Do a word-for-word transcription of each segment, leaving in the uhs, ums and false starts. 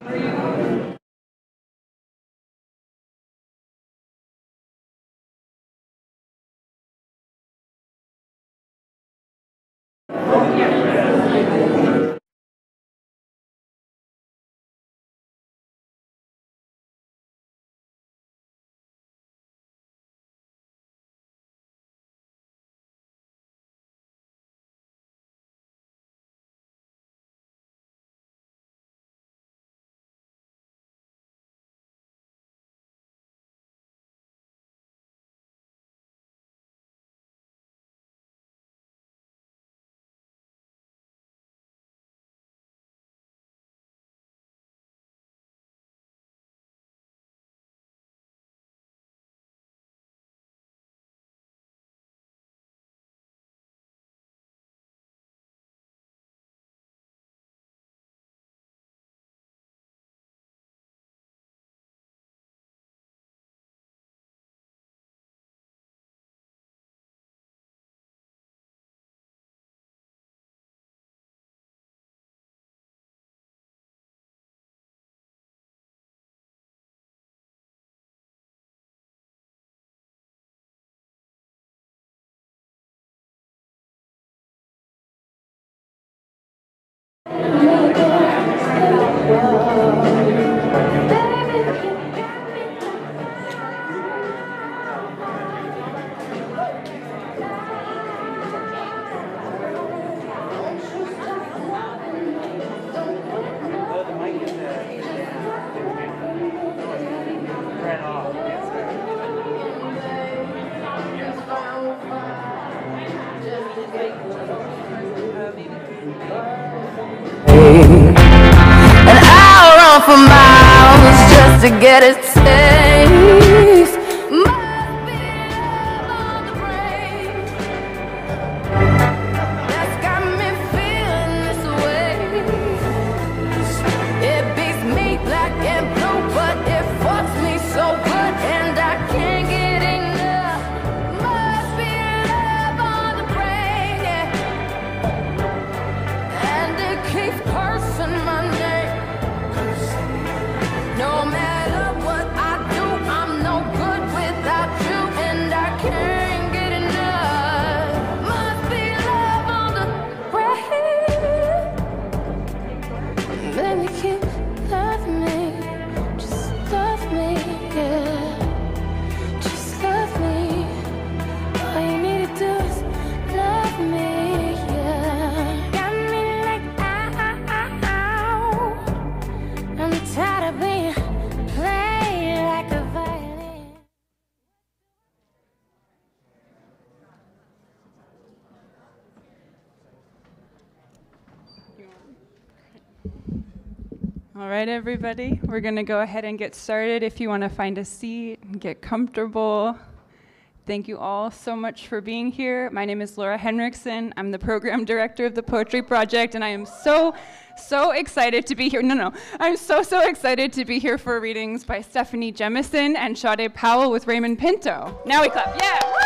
And I'll run for miles just to get a taste. Must be love on the brain that's got me feeling this way. It beats me black and blue, but it fucks me so good, and I can't get enough. Must be love on the brain, yeah. And it keeps cursing my name. No matter what I do, I'm no good without you, and I can't get enough. Must be love on the brain. Baby, keep loving me, just love me, yeah. Just love me. All you need to do is love me, yeah. Got me like ow. I'm tired of being played like a violin. All right, everybody, we're going to go ahead and get started. If you want to find a seat and get comfortable. Thank you all so much for being here. My name is Laura Henriksen. I'm the program director of the Poetry Project, and I am so, so excited to be here. No, no, I'm so, so excited to be here for readings by Steffani Jemison and Sadé Powell with Raymond Pinto. Now we clap, yeah! Woo!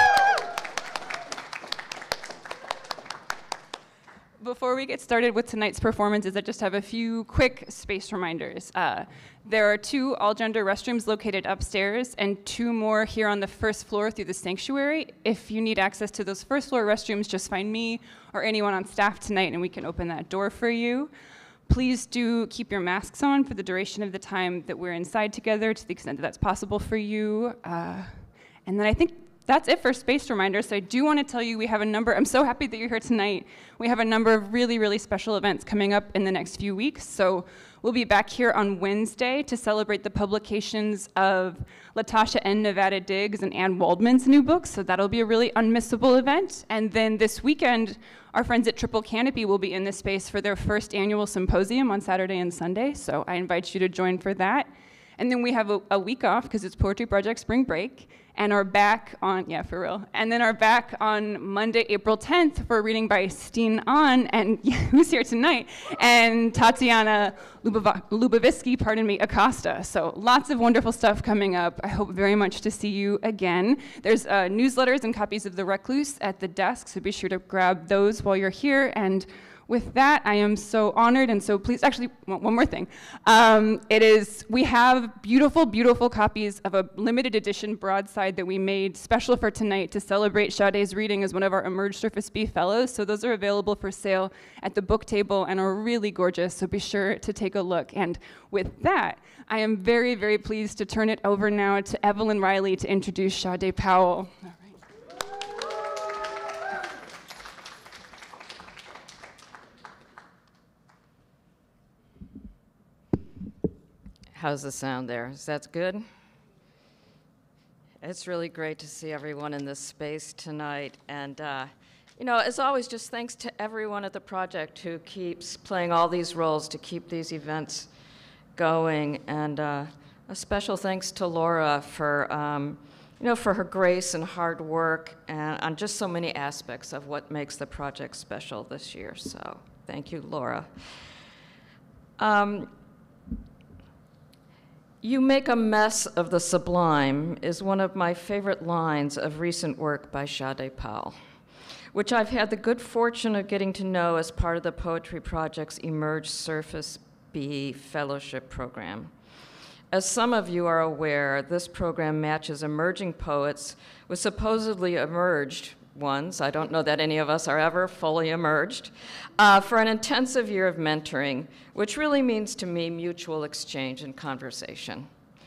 Before we get started with tonight's performances, I just have a few quick space reminders. Uh, there are two all-gender restrooms located upstairs and two more here on the first floor through the sanctuary. If you need access to those first floor restrooms, just find me or anyone on staff tonight and we can open that door for you. Please do keep your masks on for the duration of the time that we're inside together, to the extent that that's possible for you. Uh, and then I think that's it for space reminders. So I do want to tell you we have a number, I'm so happy that you're here tonight. We have a number of really, really special events coming up in the next few weeks. So we'll be back here on Wednesday to celebrate the publications of Latasha N. Nevada Diggs and Anne Waldman's new books. So that'll be a really unmissable event. And then this weekend, our friends at Triple Canopy will be in this space for their first annual symposium on Saturday and Sunday. So I invite you to join for that. And then we have a, a week off because it's Poetry Project Spring Break, and are back on, yeah, for real. And then are back on Monday, April tenth for a reading by Steen Ahn, and yeah, who's here tonight, and Tatiana Lubavitsky, pardon me, Acosta. So lots of wonderful stuff coming up. I hope very much to see you again. There's uh, newsletters and copies of The Recluse at the desk, so be sure to grab those while you're here. And with that, I am so honored and so pleased. Actually, one one more thing. Um, it is, we have beautiful, beautiful copies of a limited edition broadside that we made special for tonight to celebrate Sade's reading as one of our Emerge Surface B fellows. So those are available for sale at the book table and are really gorgeous, so be sure to take a look. And with that, I am very, very pleased to turn it over now to Evelyn Riley to introduce Sade Powell. All right. How's the sound there? Is that good? It's really great to see everyone in this space tonight. And, uh, you know, as always, just thanks to everyone at the project who keeps playing all these roles to keep these events going. And uh, a special thanks to Laura for, um, you know, for her grace and hard work and on just so many aspects of what makes the project special this year. So thank you, Laura. Um, "You make a mess of the sublime" is one of my favorite lines of recent work by Sade Powell, which I've had the good fortune of getting to know as part of the Poetry Project's Emerge Surface B Fellowship Program. As some of you are aware, this program matches emerging poets with supposedly emerged ones, I don't know that any of us are ever fully emerged, uh, for an intensive year of mentoring, which really means to me mutual exchange and conversation.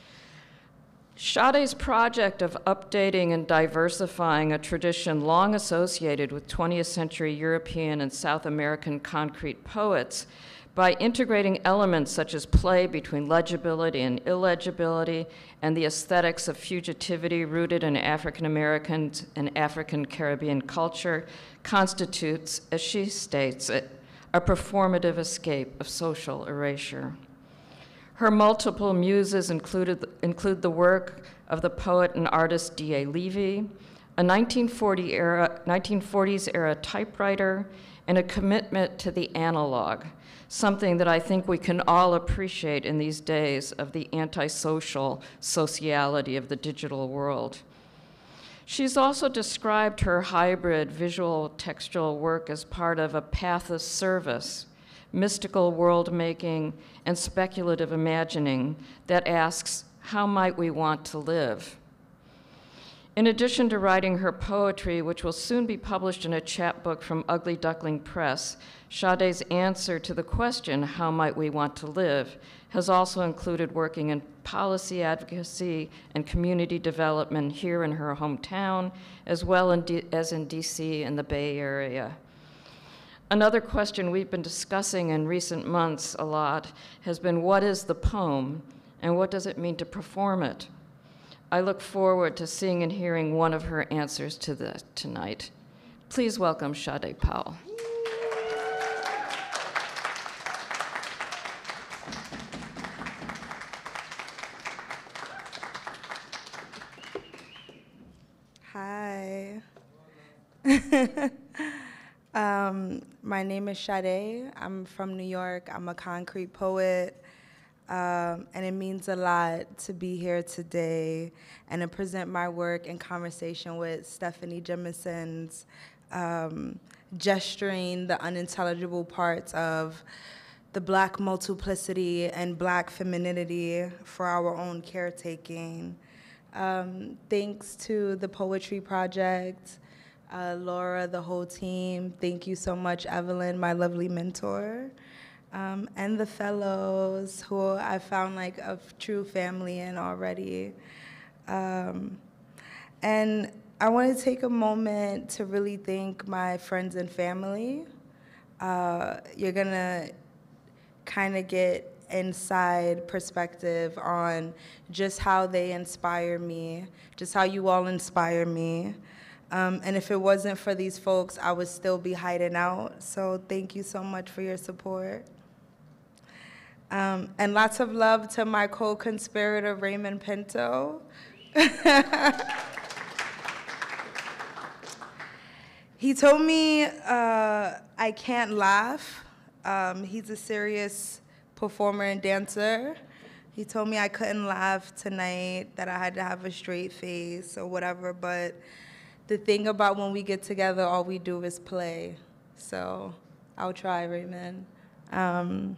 Sade's project of updating and diversifying a tradition long associated with twentieth century European and South American concrete poets by integrating elements such as play between legibility and illegibility and the aesthetics of fugitivity rooted in African American and African Caribbean culture constitutes, as she states it, a performative escape of social erasure. Her multiple muses included, include the work of the poet and artist D A Levy, a nineteen forty era, nineteen forties era typewriter, and a commitment to the analog, something that I think we can all appreciate in these days of the antisocial sociality of the digital world. She's also described her hybrid visual textual work as part of a path of service, mystical world-making, and speculative imagining that asks, how might we want to live? In addition to writing her poetry, which will soon be published in a chapbook from Ugly Duckling Press, Sade's answer to the question, how might we want to live, has also included working in policy advocacy and community development here in her hometown, as well in D- as in D C and the Bay Area. Another question we've been discussing in recent months a lot has been, what is the poem, and what does it mean to perform it? I look forward to seeing and hearing one of her answers to this tonight. Please welcome Sade Powell. Hi. um, my name is Sade. I'm from New York. I'm a concrete poet. Um, and it means a lot to be here today and to present my work in conversation with Steffani Jemison's um, gesturing the unintelligible parts of the Black multiplicity and Black femininity for our own caretaking. Um, thanks to the Poetry Project, uh, Laura, the whole team. Thank you so much, Evelyn, my lovely mentor. Um, and the fellows who I found like a true family in already. Um, and I want to take a moment to really thank my friends and family. Uh, you're gonna kind of get inside perspective on just how they inspire me, just how you all inspire me. Um, and if it wasn't for these folks, I would still be hiding out. So thank you so much for your support. Um, and lots of love to my co-conspirator, Raymond Pinto. He told me uh, I can't laugh. Um, he's a serious performer and dancer. He told me I couldn't laugh tonight, that I had to have a straight face or whatever, but the thing about when we get together, all we do is play. So I'll try, Raymond. Um,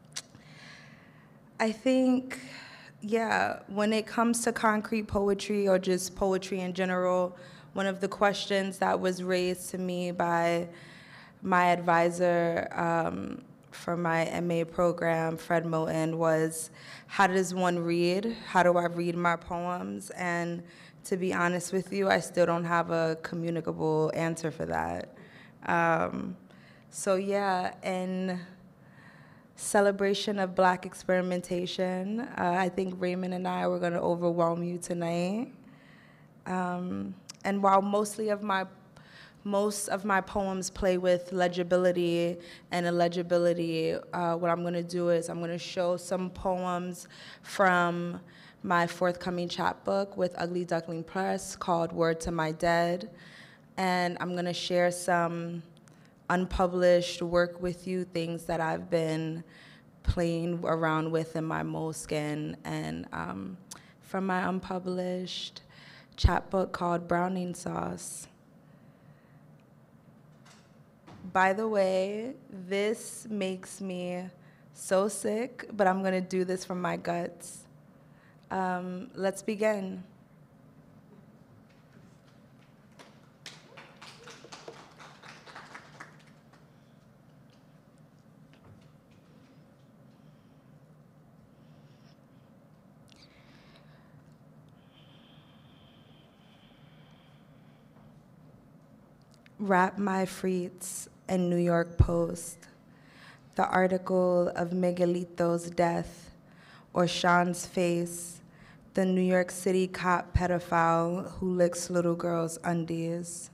I think, yeah, when it comes to concrete poetry or just poetry in general, one of the questions that was raised to me by my advisor um, for my M A program, Fred Moten, was how does one read? How do I read my poems? And to be honest with you, I still don't have a communicable answer for that. Um, so yeah, and celebration of Black experimentation. Uh, I think Raymond and I were going to overwhelm you tonight. Um, and while mostly of my, most of my poems play with legibility and illegibility, uh, what I'm going to do is I'm going to show some poems from my forthcoming chapbook with Ugly Duckling Press called Word to My Dead. And I'm going to share some unpublished work with you, things that I've been playing around with in my moleskin, and um, from my unpublished chapbook called Browning Sauce. By the way, this makes me so sick, but I'm gonna do this from my guts. Um, let's begin. Rap My Frites and New York Post, the article of Miguelito's death, or Sean's face, the New York City cop pedophile who licks little girls' undies.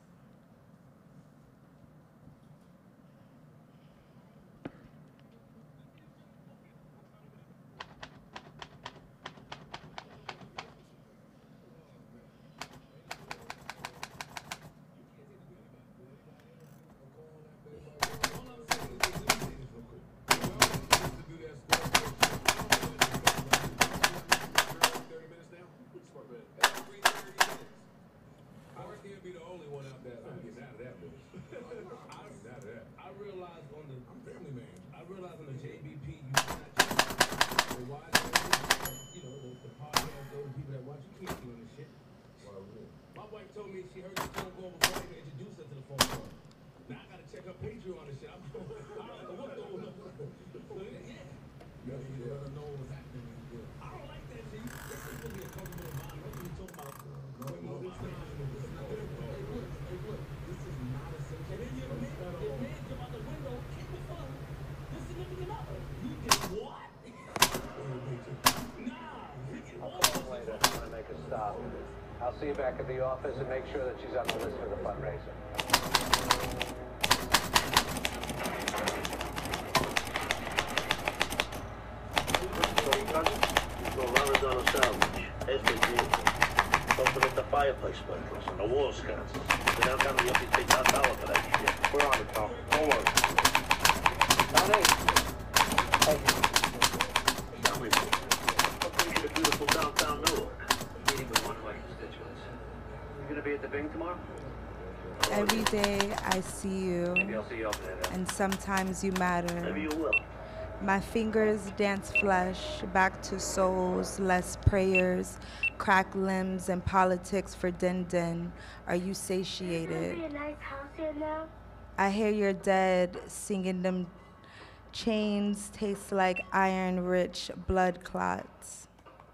I'll see you back at the office and make sure that she's on the list for the fundraiser. Maradona sandwich, every day. Something at the fireplace sparklers and the wall sconces. They don't come to you take that dollar for that shit. We're on it, Tom. Don't worry. Johnny. Hey. Tell me, what brings you to beautiful downtown Newark? Meeting with one of my constituents. You gonna be at the Bing tomorrow? Every day I see you, Maybe I'll see you up there then. and sometimes you matter. Maybe you will. My fingers dance flesh back to souls, less prayers, cracked limbs, and politics for din din. Are you satiated? Be a nice house here now. I hear you're dead, singing them chains taste like iron-rich blood clots.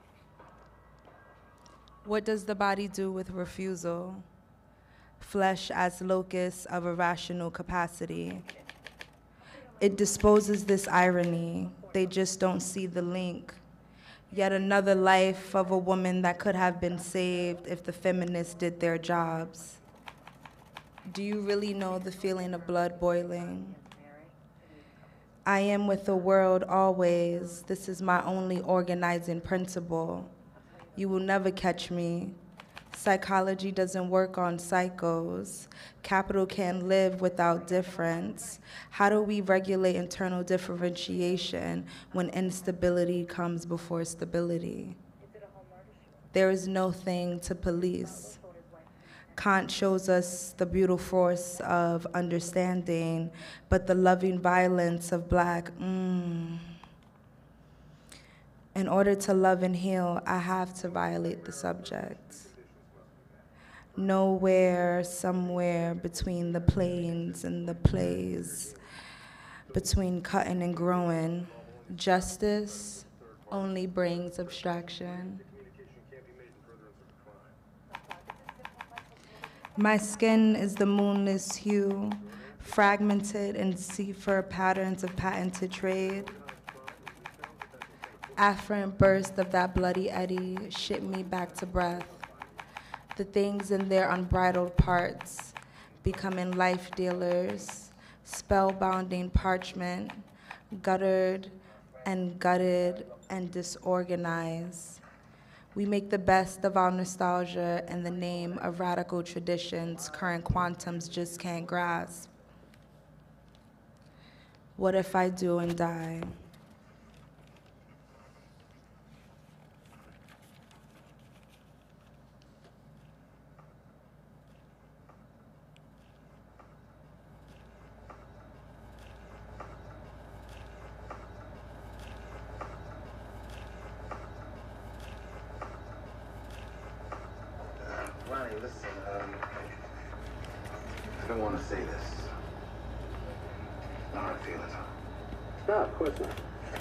What does the body do with refusal? Flesh as locus of irrational capacity. It disposes this irony. They just don't see the link. Yet another life of a woman that could have been saved if the feminists did their jobs. Do you really know the feeling of blood boiling? I am with the world always. This is my only organizing principle. You will never catch me. Psychology doesn't work on psychos. Capital can't live without difference. How do we regulate internal differentiation when instability comes before stability? There is no thing to police. Kant shows us the brutal force of understanding, but the loving violence of black, mm. In order to love and heal, I have to violate the subject. Nowhere, somewhere between the planes and the plays, between cutting and growing, justice only brings abstraction. My skin is the moonless hue, fragmented in cipher patterns of patented trade. Afferent burst of that bloody eddy shipped me back to breath. The things in their unbridled parts, becoming life dealers, spellbounding parchment, guttered and gutted and disorganized. We make the best of our nostalgia in the name of radical traditions current quantums just can't grasp. What if I do and die? Listen, um, I don't want to say this. No hard feelings, huh? No, of course not.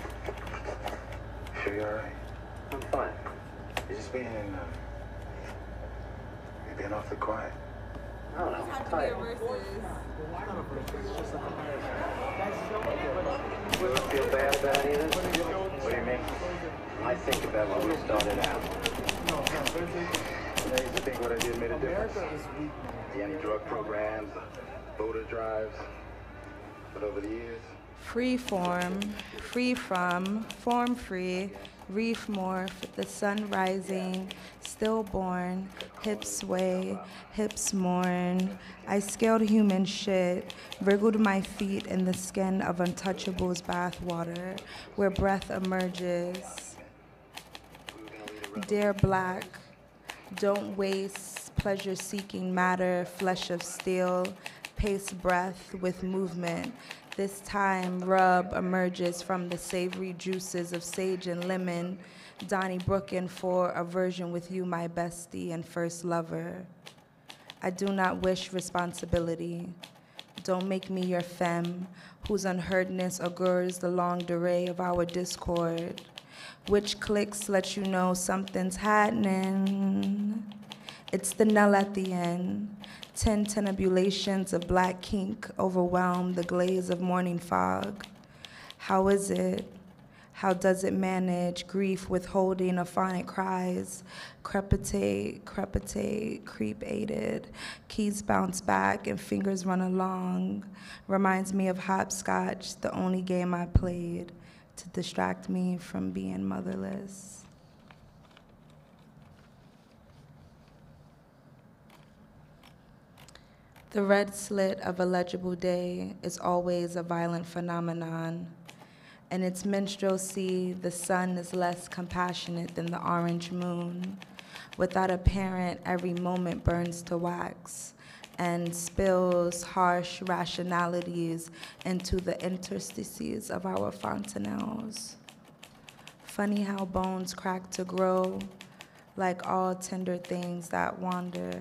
Sure you're all right? I'm fine. You're just being, um, you're being awfully quiet. I don't know. I'm tired. You ever feel bad about any of this? What do you mean? I think about when we started out. I used to think what I did made a difference. The anti-drug programs, the voter drives. But over the years... Free form, free from, form free, reef morph, the sun rising, stillborn, hips sway, hips mourn. I scaled human shit, wriggled my feet in the skin of untouchables bathwater, where breath emerges. Dear black, don't waste pleasure-seeking matter, flesh of steel, pace breath with movement. This time, rub emerges from the savory juices of sage and lemon, Donnie Brookin for a version with you, my bestie and first lover. I do not wish responsibility. Don't make me your femme, whose unheardness augurs the long durée of our discord. Which clicks let you know something's happening. It's the knell at the end. Ten tenebulations of black kink overwhelm the glaze of morning fog. How is it? How does it manage grief withholding aphonic cries? Crepitate, crepitate, creep-aided. Keys bounce back and fingers run along. Reminds me of hopscotch, the only game I played to distract me from being motherless. The red slit of a legible day is always a violent phenomenon. In its minstrelsy, the sun is less compassionate than the orange moon. Without a parent, every moment burns to wax and spills harsh rationalities into the interstices of our fontanelles. Funny how bones crack to grow, like all tender things that wander.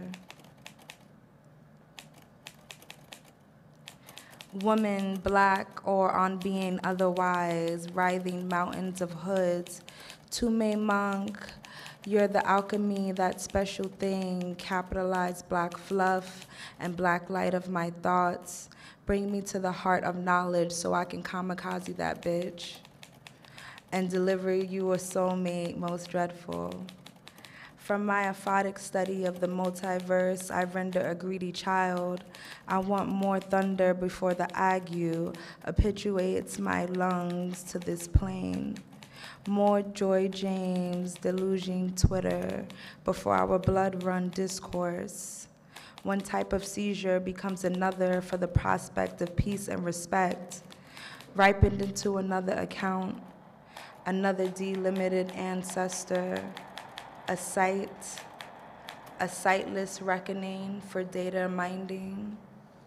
Woman, black or on being otherwise, writhing mountains of hoods. Tume monk, you're the alchemy, that special thing, capitalized black fluff and black light of my thoughts. Bring me to the heart of knowledge so I can kamikaze that bitch and deliver you a soulmate most dreadful. From my aphotic study of the multiverse, I render a greedy child. I want more thunder before the ague habituates my lungs to this plane. More Joy James deluging Twitter before our blood-run discourse. One type of seizure becomes another for the prospect of peace and respect, ripened into another account, another delimited ancestor, a sight, a sightless reckoning for data minding.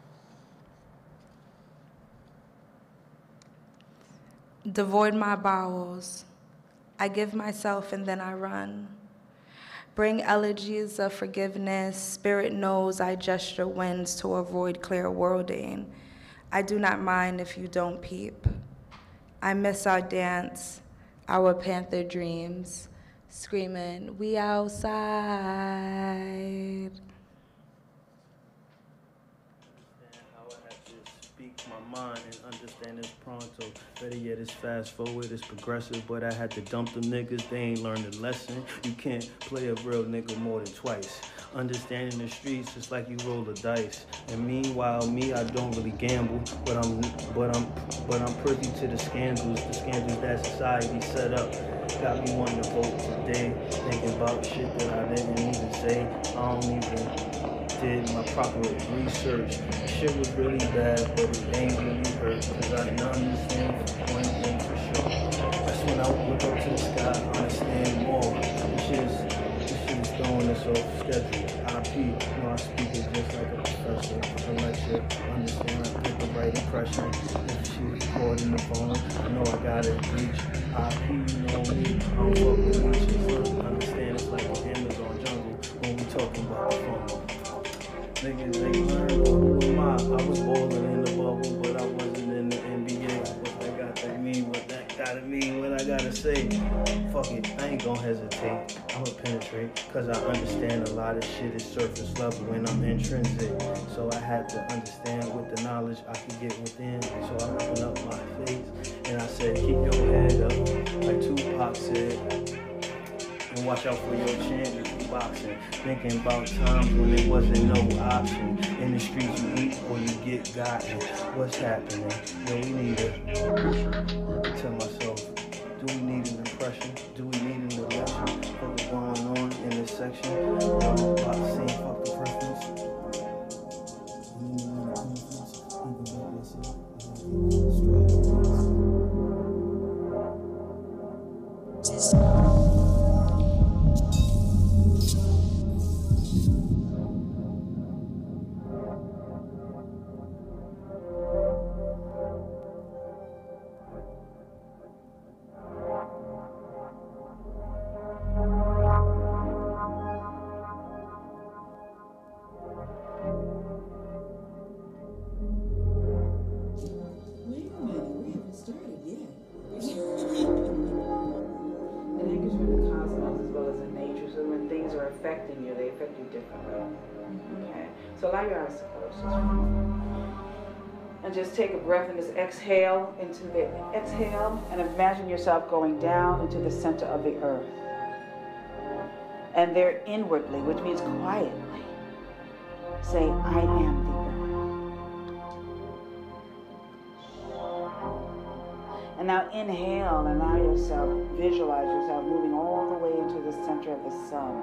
Devoid my bowels, I give myself and then I run. Bring elegies of forgiveness, spirit knows I gesture winds to avoid clear worlding. I do not mind if you don't peep. I miss our dance, our panther dreams, screaming, we outside. My mind and understand it's pronto. Better yet, it's fast forward, it's progressive, but I had to dump them niggas, they ain't learned a lesson. You can't play a real nigga more than twice. Understanding the streets just like you roll the dice. And meanwhile, me, I don't really gamble, but I'm but I'm but I'm privy to the scandals, the scandals that society set up. Got me wanting to vote today, thinking about shit that I didn't even say. I don't even did my proper research. Shit was really bad, but it ain't really hurt, cause I understand one thing for sure. That's when I look up to the sky, understand more. This shit is, this shit is throwing us off schedule. I P, you know, I speak it just like a professor. A lecture, understand, I get the right impression. If she recording the phone, I know I got it reach. I P, you know me, I don't fuck with leeches. Understand it's like an Amazon jungle when we talking about the phone. Niggas ain't learned who am I? I was balling in the bubble, but I wasn't in the N B A. What that got to mean, what that gotta mean, what I gotta say. Fuck it, I ain't gonna hesitate. I'ma penetrate, cause I understand a lot of shit is surface level when I'm intrinsic. So I had to understand with the knowledge I could get within. So I opened up my face, and I said, keep your head up, like Tupac said. And watch out for your chance if you boxing. Thinking about times when there wasn't no option. In the streets you eat or you get gotten. What's happening? Yo, we need a... I tell myself, do we need an impression? Do we need an election? What's going on in this section? Yo, about the same fuck the preference. So allow your eyes to close. And just take a breath and just exhale into the exhale and imagine yourself going down into the center of the earth. And there inwardly, which means quietly, say, I am the earth. And now inhale and allow yourself, visualize yourself moving all the way into the center of the sun.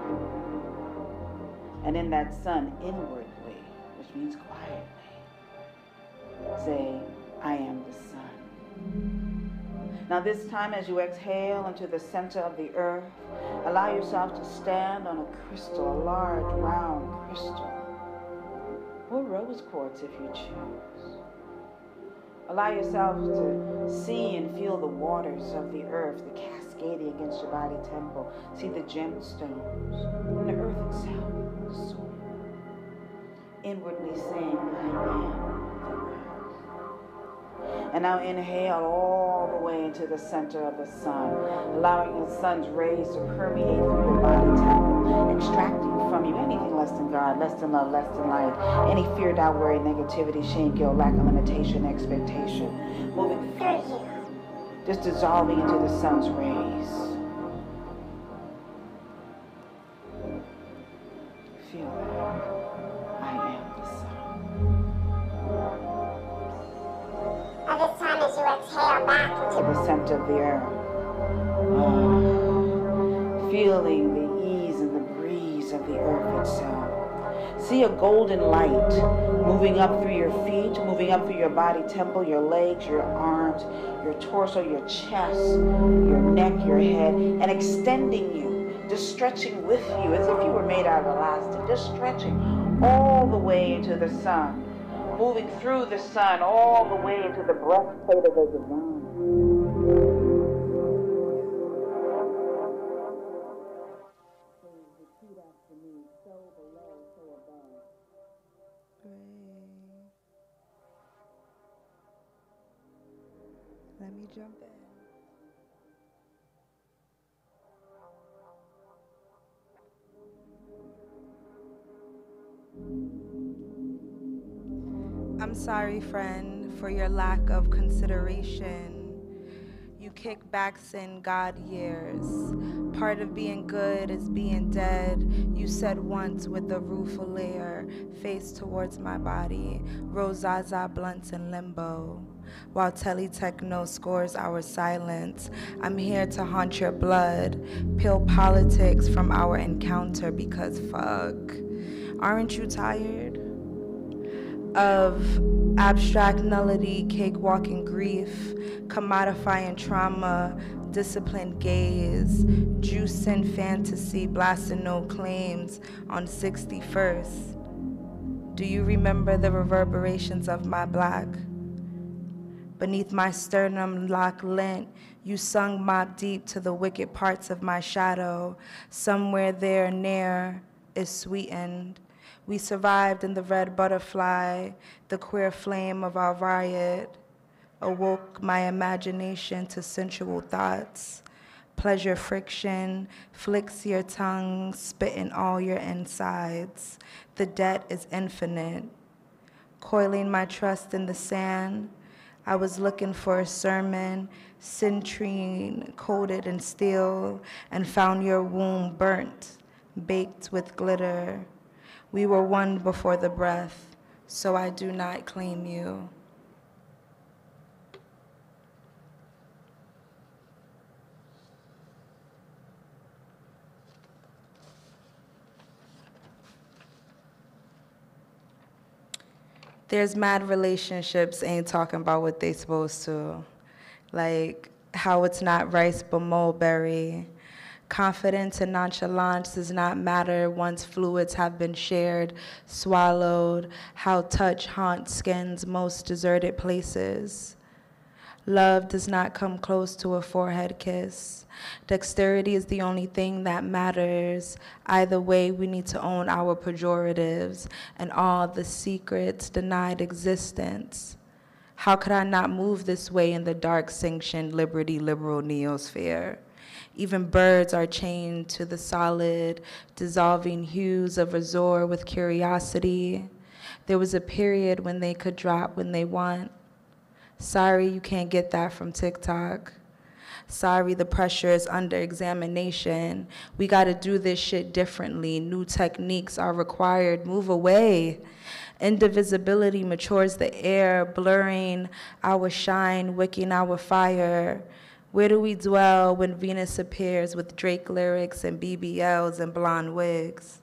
And in that sun, inwardly, which means quietly, say, I am the sun. Now this time as you exhale into the center of the earth, allow yourself to stand on a crystal, a large, round crystal, or rose quartz if you choose. Allow yourself to see and feel the waters of the earth, the cascading against your body temple. See the gemstones and the earth itself. Soul. Inwardly saying, I am the earth. And now inhale all the way into the center of the sun, allowing the sun's rays to permeate through your body temple, extracting from you anything less than God, less than love, less than light, any fear, doubt, worry, negativity, shame, guilt, lack of limitation, expectation, moving through you, just dissolving into the sun's rays. Feel that. I am the sun. And this time as you exhale back To the center of the earth. Oh, feeling the ease and the breeze of the earth itself. See a golden light moving up through your feet, moving up through your body temple, your legs, your arms, your torso, your chest, your neck, your head, and extending you just stretching with you as if you were made out of elastic, just stretching all the way into the sun, moving through the sun all the way into the breastplate of the divine. Repeat after me, so below, so above. Great. Let me jump in. I'm sorry, friend, for your lack of consideration. You kick back sin God years. Part of being good is being dead. You said once with a rueful layer, face towards my body, Rosaza blunts in limbo. While Teletechno scores our silence, I'm here to haunt your blood, peel politics from our encounter because fuck. Aren't you tired of abstract nullity, cakewalking grief, commodifying trauma, disciplined gaze, juice and fantasy, blasting no claims on sixty-first? Do you remember the reverberations of my black? Beneath my sternum lock lint, you sung Mobb Deep to the wicked parts of my shadow. Somewhere there near is sweetened. We survived in the red butterfly, the queer flame of our riot, awoke my imagination to sensual thoughts. Pleasure friction, flicks your tongue, spitting all your insides. The debt is infinite. Coiling my trust in the sand, I was looking for a sermon, citrine coated in steel, and found your womb burnt, baked with glitter. We were one before the breath, so I do not claim you. There's mad relationships ain't talking about what they supposed to. Like how it's not rice but mulberry. Confidence and nonchalance does not matter once fluids have been shared, swallowed, how touch haunts skin's most deserted places. Love does not come close to a forehead kiss. Dexterity is the only thing that matters. Either way, we need to own our pejoratives and all the secrets denied existence. How could I not move this way in the dark sanctioned liberty liberal neosphere? Even birds are chained to the solid, dissolving hues of azure with curiosity. There was a period when they could drop when they want. Sorry, you can't get that from TikTok. Sorry, the pressure is under examination. We gotta do this shit differently. New techniques are required. Move away. Indivisibility matures the air, blurring our shine, wicking our fire. Where do we dwell when Venus appears with Drake lyrics and B B Ls and blonde wigs?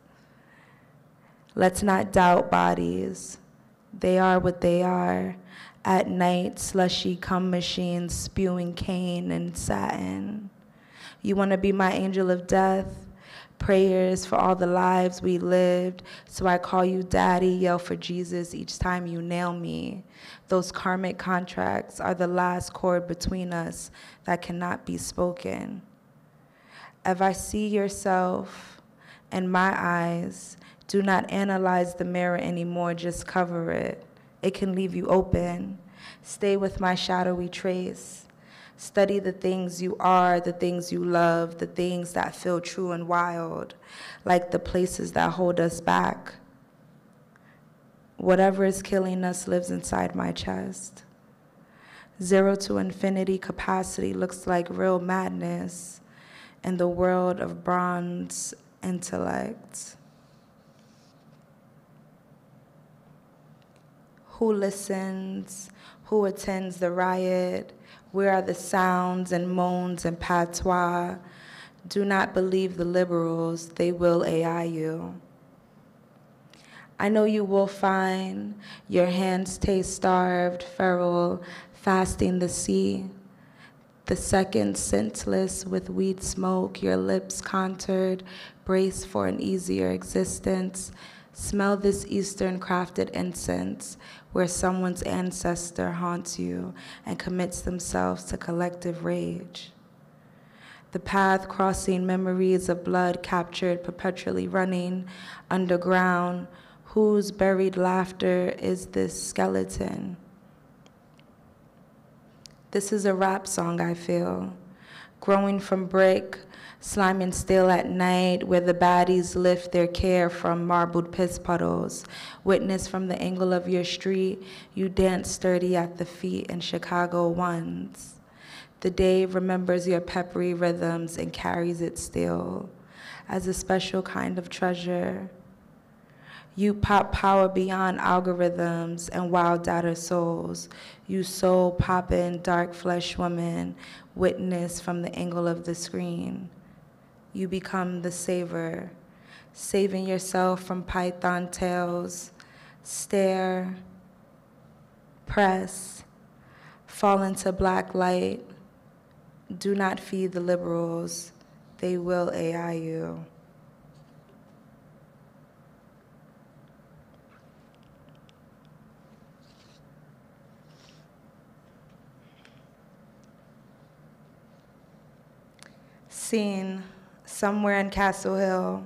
Let's not doubt bodies. They are what they are. At night, slushy cum machines spewing cane and satin. You wanna be my angel of death? Prayers for all the lives we lived. So I call you daddy, yell for Jesus each time you nail me. Those karmic contracts are the last chord between us that cannot be spoken. If I see yourself in my eyes, do not analyze the mirror anymore, just cover it. It can leave you open. Stay with my shadowy trace. Study the things you are, the things you love, the things that feel true and wild, like the places that hold us back. Whatever is killing us lives inside my chest. Zero to infinity capacity looks like real madness in the world of bronze intellect. Who listens? Who attends the riot? Where are the sounds and moans and patois? Do not believe the liberals, they will A I you. I know you will find your hands taste starved, feral, fasting the sea. The second scentless with weed smoke, your lips contoured, brace for an easier existence. Smell this Eastern crafted incense, where someone's ancestor haunts you and commits themselves to collective rage. The path crossing memories of blood captured, perpetually running underground. Whose buried laughter is this skeleton? This is a rap song, I feel. Growing from brick, sliming still at night, where the baddies lift their care from marbled piss puddles. Witness from the angle of your street, you dance sturdy at the feet in Chicago ones. The day remembers your peppery rhythms and carries it still as a special kind of treasure. You pop power beyond algorithms and wild data souls. You soul poppin', dark flesh woman, witness from the angle of the screen. You become the saver, saving yourself from python tails. Stare, press, fall into black light. Do not feed the liberals. They will A I you. Scene somewhere in Castle Hill.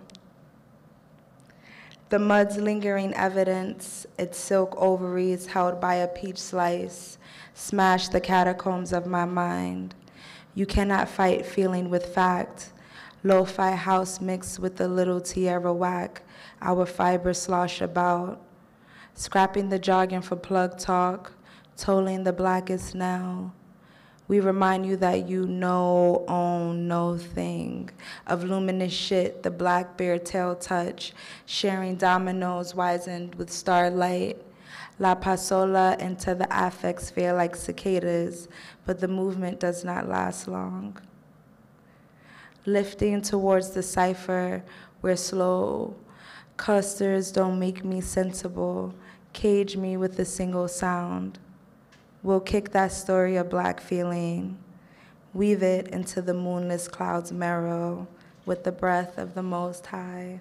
The mud's lingering evidence, its silk ovaries held by a peach slice, smash the catacombs of my mind. You cannot fight feeling with fact. Lo-fi house mixed with a little Tierra whack, our fibers slosh about. Scrapping the jargon for plug talk, tolling the blackest now. We remind you that you know, own no thing. Of luminous shit, the black bear tail touch, sharing dominoes wizened with starlight. La Pasola into the affect sphere like cicadas, but the movement does not last long. Lifting towards the cipher where slow clusters don't make me sensible, cage me with a single sound. We'll kick that story of black feeling, weave it into the moonless cloud's marrow with the breath of the Most High.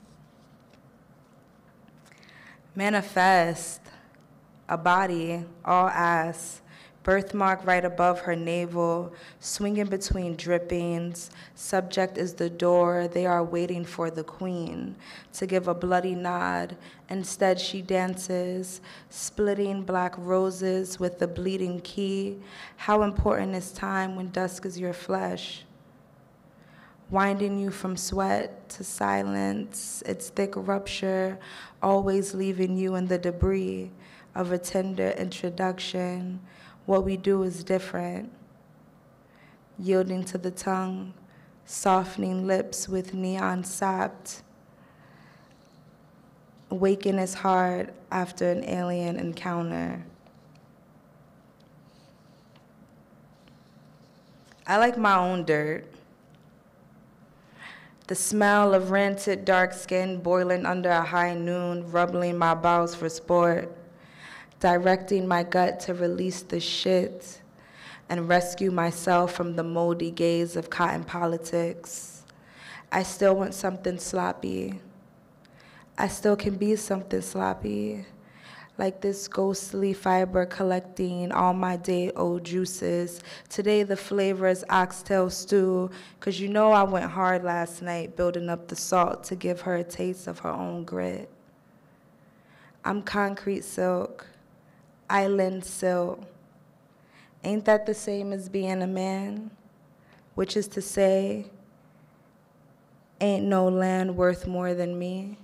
Manifest, a body, all ass, birthmark right above her navel, swinging between drippings. Subject is the door. They are waiting for the queen to give a bloody nod. Instead, she dances, splitting black roses with the bleeding key. How important is time when dusk is your flesh? Winding you from sweat to silence, its thick rupture, always leaving you in the debris of a tender introduction. What we do is different. Yielding to the tongue, softening lips with neon sapped. Waking is hard after an alien encounter. I like my own dirt. The smell of rented dark skin boiling under a high noon, rubbling my bowels for sport. Directing my gut to release the shit and rescue myself from the moldy gaze of cotton politics. I still want something sloppy. I still can be something sloppy, like this ghostly fiber collecting all my day-old juices. Today the flavor is oxtail stew, cause you know I went hard last night building up the salt to give her a taste of her own grit. I'm concrete silk. Island silk. Ain't that the same as being a man? Which is to say, ain't no land worth more than me.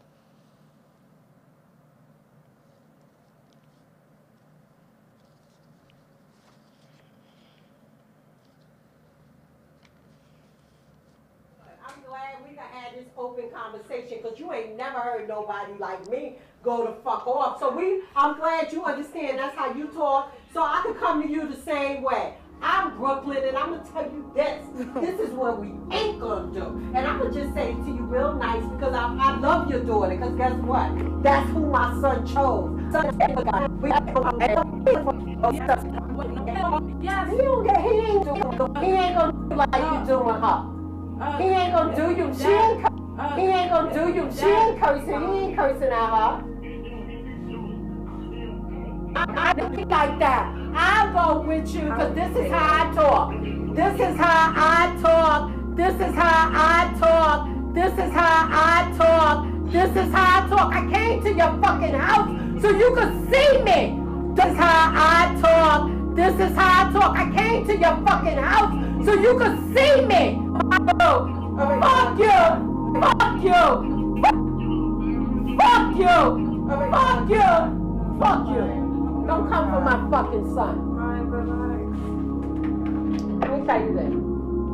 I'm glad we can have this open conversation because you ain't never heard nobody like me go to fuck off. So we, I'm glad you understand that's how you talk, so I can come to you the same way. I'm Brooklyn, and I'm gonna tell you this. This is what we ain't gonna do. And I'm gonna just say it to you real nice because I, I love your daughter, because guess what? That's who my son chose. Yeah, he don't get, he ain't doing He ain't gonna do like you doing her. He ain't gonna do you. She ain't. He ain't gonna do you. She ain't cursing. He ain't cursing at her. I do it like that. I'll go with you because this is how I talk. This is how I talk. This is how I talk. This is how I talk. This is how I talk. I came to your fucking house so you could see me. This is how I talk. This is how I talk. I came to your fucking house so you could see me. Fuck you. Fuck you. Fuck you. Fuck you. Fuck you. Don't come for my fucking son. Let me tell you this.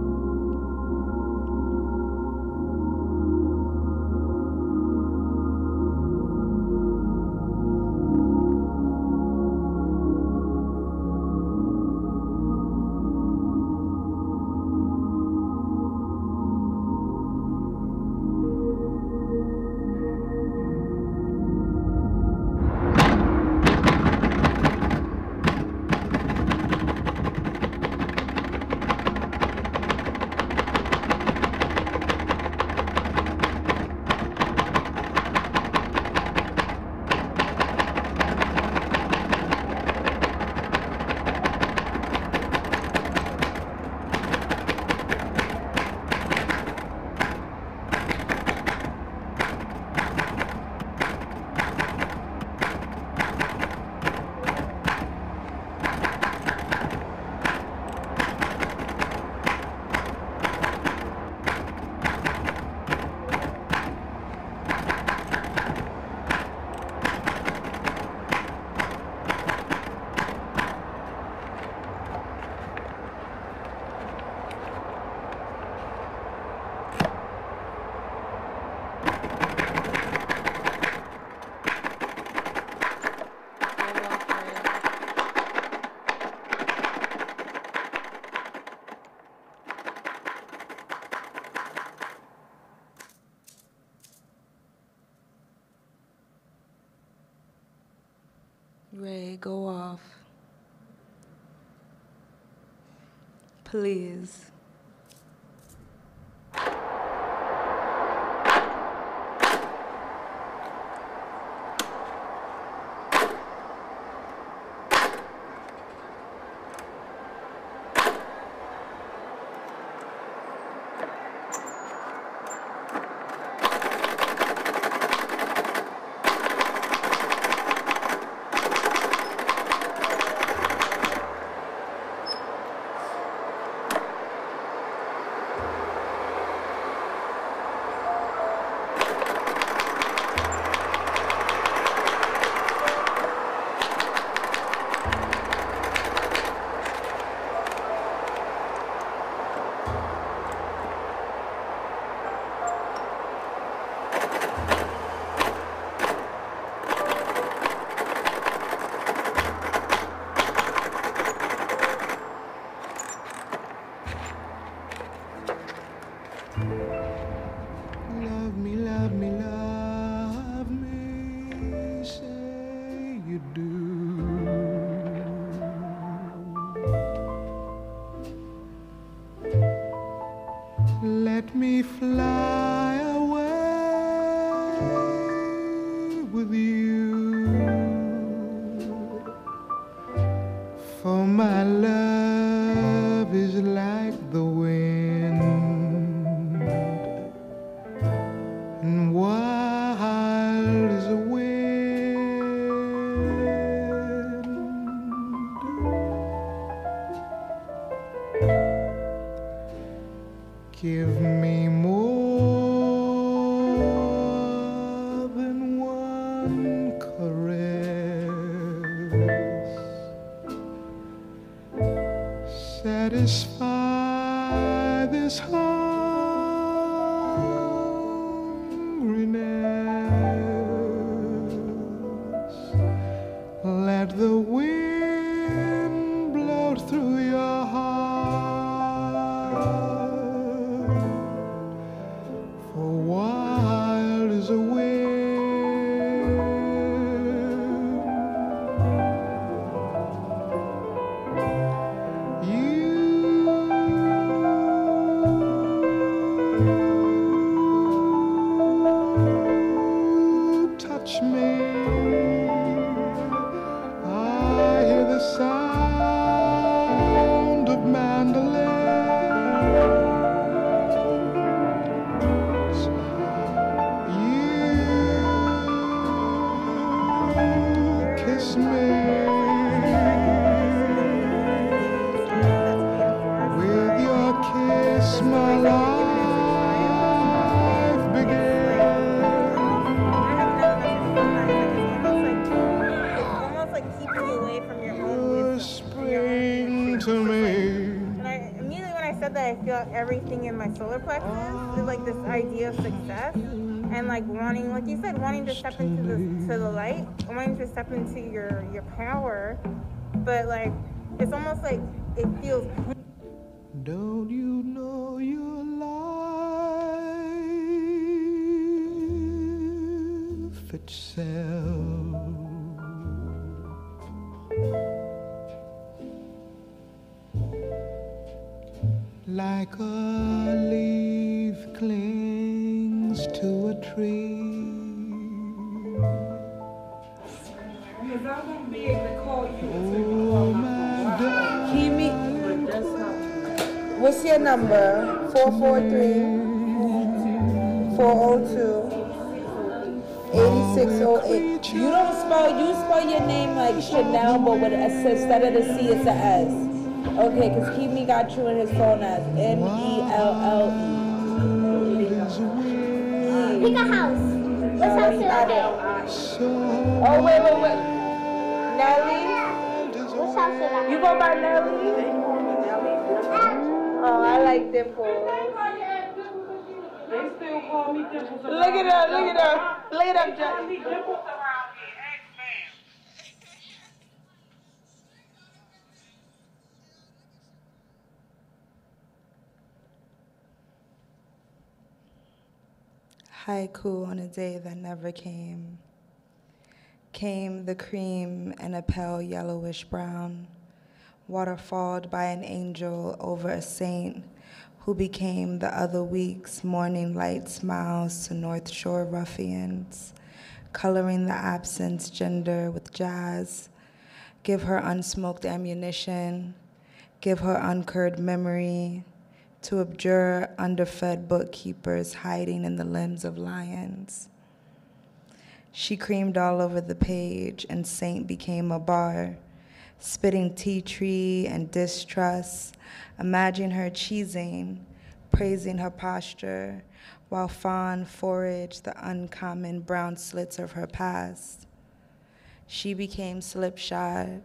Ray, go off. Please. Love me, love me, love me, say you do. Let me fly away with you, for my love is like the wind, and wild as a wind. Give me more than one caress, satisfy this hungriness. Let the wind blow through your heart, for wild as a wind. You feel everything in my solar plexus. It's like this idea of success and like wanting, like you said, wanting to step into the to the light, wanting to step into your your power. But like, it's almost like it feels. Don't you know your life itself? Like a leaf clings to a tree. Because I won't be able to call you. Oh, my darling. Keep me. What's your number? four four three, four oh two, eight six oh eight. You don't spell, you spell your name like Chanel, but with a, instead of the C, it's a S. Okay, because Keep got you in his phone as M E L L E. Pick a house. What house is that? Oh, wait, wait, wait. Nelly? What house is that? You go by Nelly? Oh, I like dimples. They still call me Dimples. Look it up, look it up. Look it up, Jack. Dimples around here. X-Man. Haiku on a day that never came. Came the cream in a pale yellowish brown, waterfalled by an angel over a saint who became the other week's morning light smiles to North Shore ruffians, coloring the absence gender with jazz. Give her unsmoked ammunition, give her uncurred memory, to abjure underfed bookkeepers hiding in the limbs of lions. She creamed all over the page, and Saint became a bar, spitting tea tree and distrust. Imagine her cheesing, praising her posture, while fawn foraged the uncommon brown slits of her past. She became slipshod,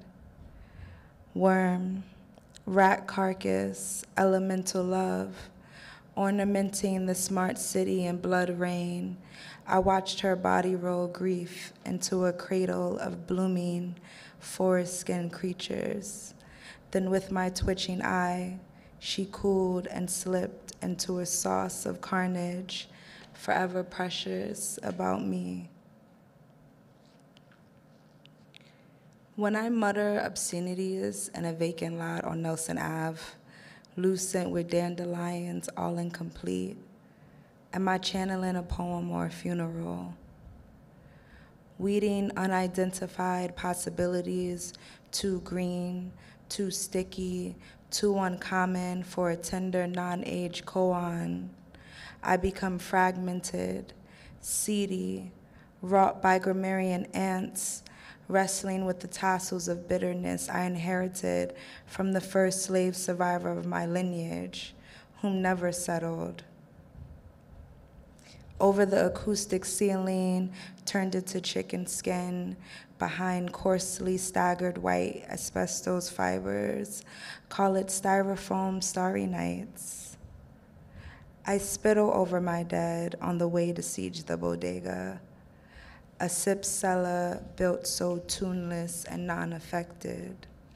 worm, rat carcass, elemental love, ornamenting the smart city in blood rain. I watched her body roll grief into a cradle of blooming forest-skin creatures. Then with my twitching eye, she cooled and slipped into a sauce of carnage, forever precious about me. When I mutter obscenities in a vacant lot on Nelson Avenue, lucent with dandelions all incomplete, am I channeling a poem or a funeral? Weeding unidentified possibilities, too green, too sticky, too uncommon for a tender non-age koan. I become fragmented, seedy, wrought by grammarian ants, wrestling with the tassels of bitterness I inherited from the first slave survivor of my lineage, whom never settled. Over the acoustic ceiling, turned into chicken skin, behind coarsely staggered white asbestos fibers, call it styrofoam starry nights. I spittle over my dead on the way to siege the bodega, a sip cellar built so tuneless and non-affected.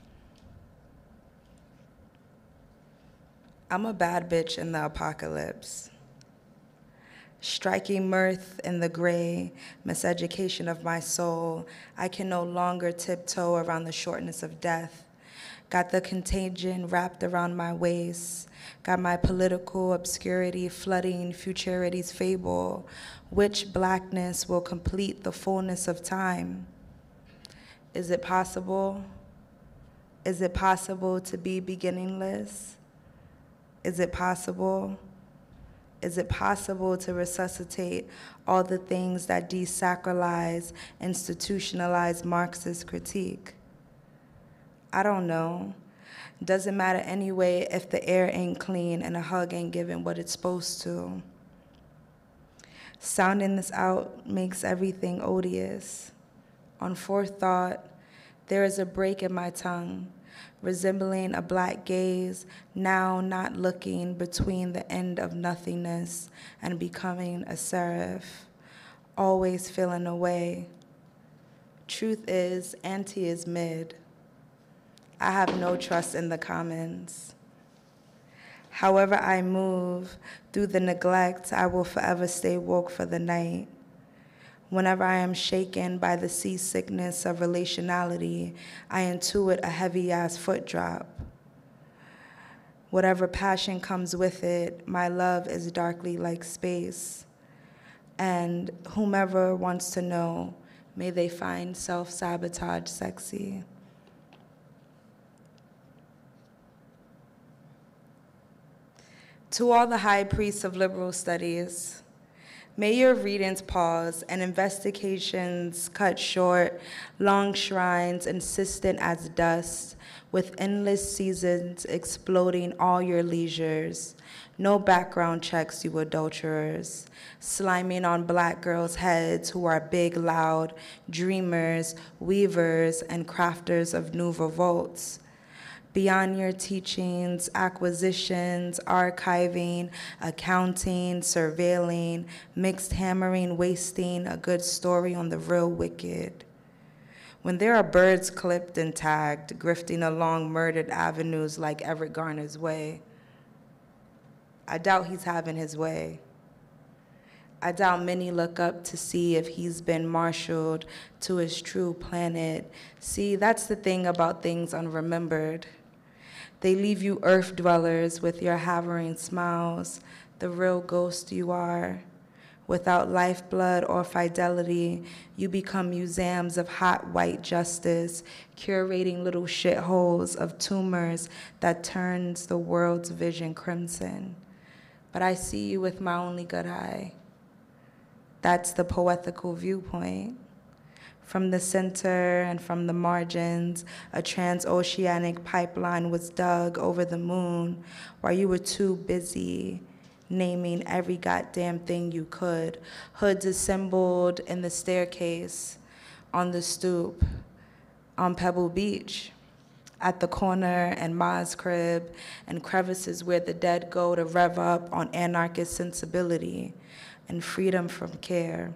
I'm a bad bitch in the apocalypse. Striking mirth in the gray miseducation of my soul, I can no longer tiptoe around the shortness of death. Got the contagion wrapped around my waist, got my political obscurity flooding futurity's fable. Which blackness will complete the fullness of time? Is it possible? Is it possible to be beginningless? Is it possible? Is it possible to resuscitate all the things that desacralize, institutionalize Marxist critique? I don't know. Doesn't matter anyway if the air ain't clean and a hug ain't given what it's supposed to. Sounding this out makes everything odious. On forethought, there is a break in my tongue, resembling a black gaze, now not looking between the end of nothingness and becoming a seraph, always feeling away. Truth is, anti is mid. I have no trust in the commons. However I move through the neglect, I will forever stay woke for the night. Whenever I am shaken by the seasickness of relationality, I intuit a heavy-ass foot drop. Whatever passion comes with it, my love is darkly like space. And whomever wants to know, may they find self-sabotage sexy. To all the high priests of liberal studies, may your readings pause and investigations cut short, long shrines insistent as dust, with endless seasons exploding all your leisures. No background checks, you adulterers, sliming on black girls' heads who are big, loud, dreamers, weavers, and crafters of new revolts. Beyond your teachings, acquisitions, archiving, accounting, surveilling, mixed hammering, wasting a good story on the real wicked. When there are birds clipped and tagged, grifting along murdered avenues like Everett Garner's way, I doubt he's having his way. I doubt many look up to see if he's been marshaled to his true planet. See, that's the thing about things unremembered. They leave you earth dwellers with your havering smiles, the real ghost you are. Without lifeblood or fidelity, you become museums of hot white justice, curating little shitholes of tumors that turns the world's vision crimson. But I see you with my only good eye. That's the poetical viewpoint. From the center and from the margins, a transoceanic pipeline was dug over the moon while you were too busy naming every goddamn thing you could. Hoods assembled in the staircase, on the stoop, on Pebble Beach, at the corner and Ma's crib, and crevices where the dead go to rev up on anarchist sensibility and freedom from care.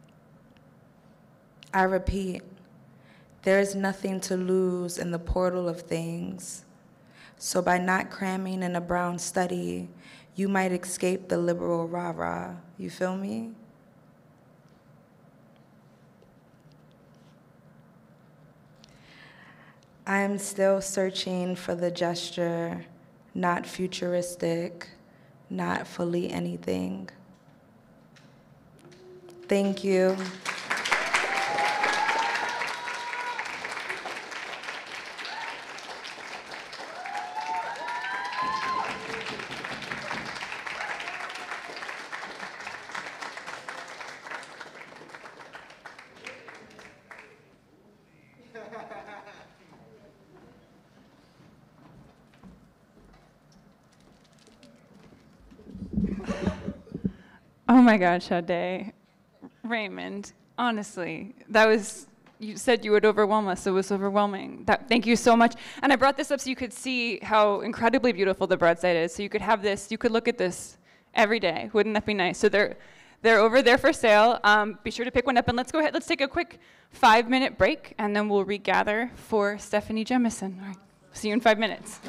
I repeat, there is nothing to lose in the portal of things. So by not cramming in a brown study, you might escape the liberal rah-rah. You feel me? I am still searching for the gesture, not futuristic, not fully anything. Thank you. Oh my God, Sade. Raymond, honestly, that was, you said you would overwhelm us, so it was overwhelming. That, thank you so much. And I brought this up so you could see how incredibly beautiful the broadside is. So you could have this, you could look at this every day. Wouldn't that be nice? So they're, they're over there for sale. Um, be sure to pick one up, and let's go ahead, let's take a quick five minute break, and then we'll regather for Steffani Jemison. All right, see you in five minutes.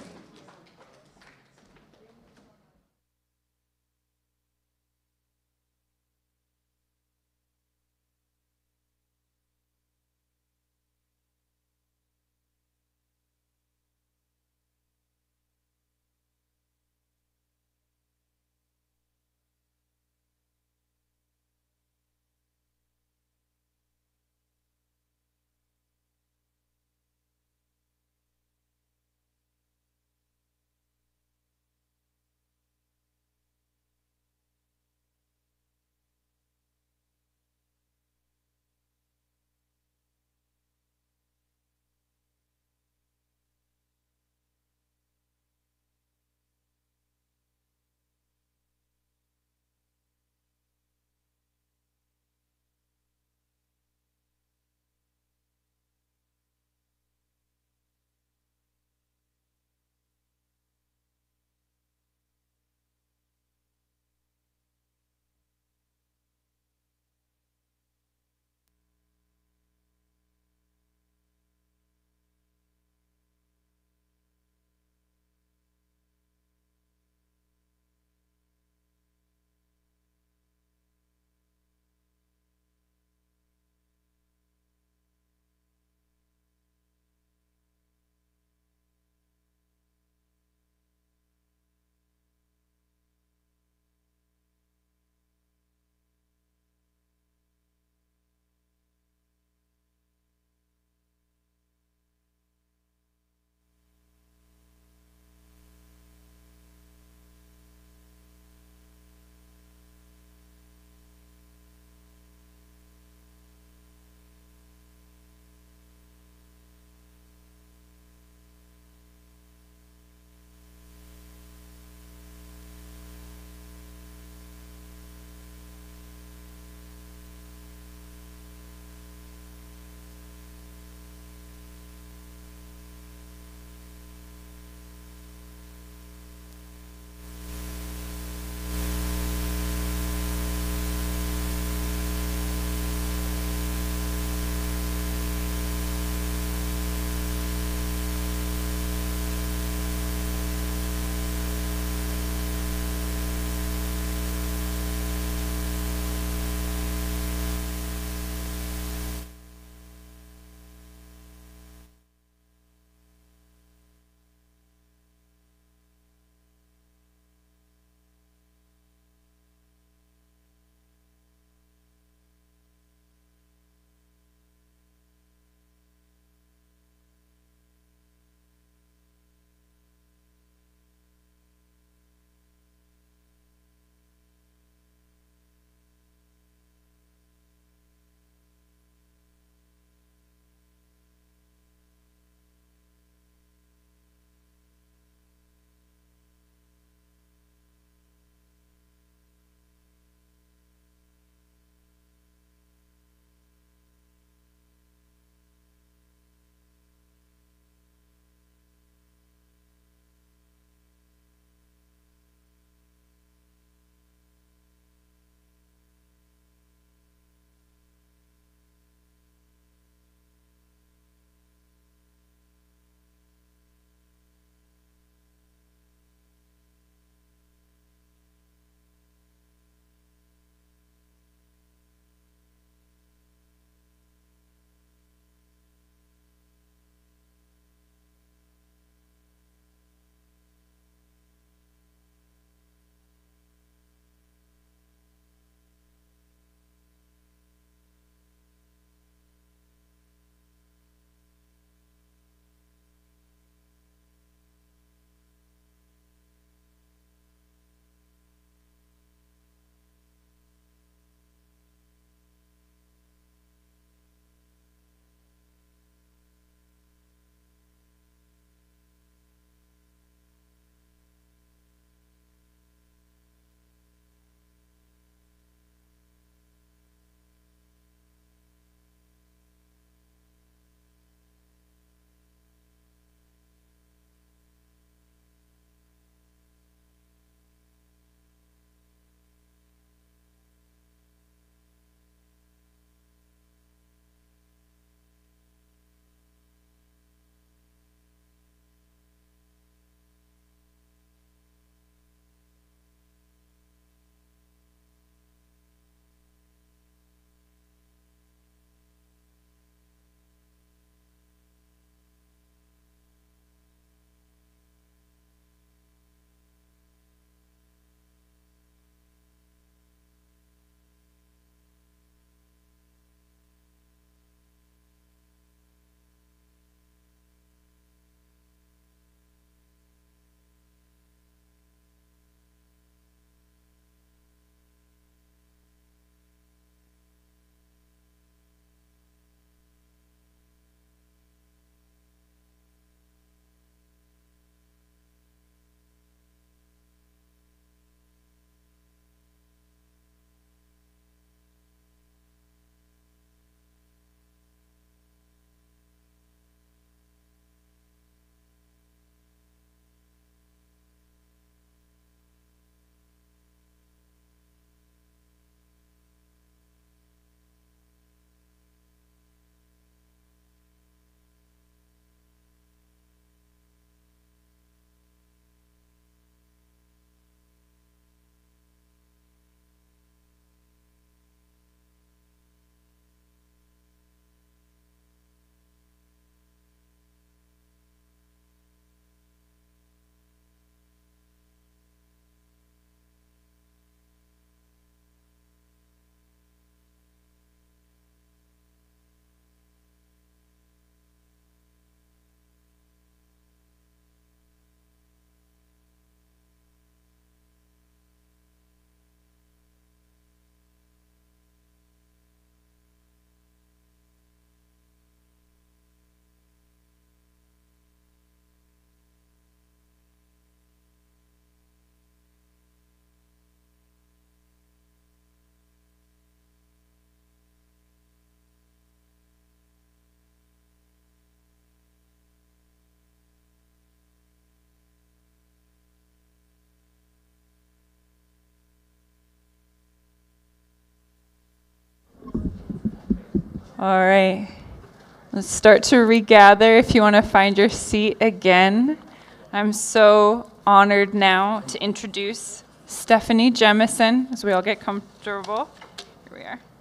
All right. Let's start to regather if you want to find your seat again. I'm so honored now to introduce Steffani Jemison as we all get comfortable. Here we are.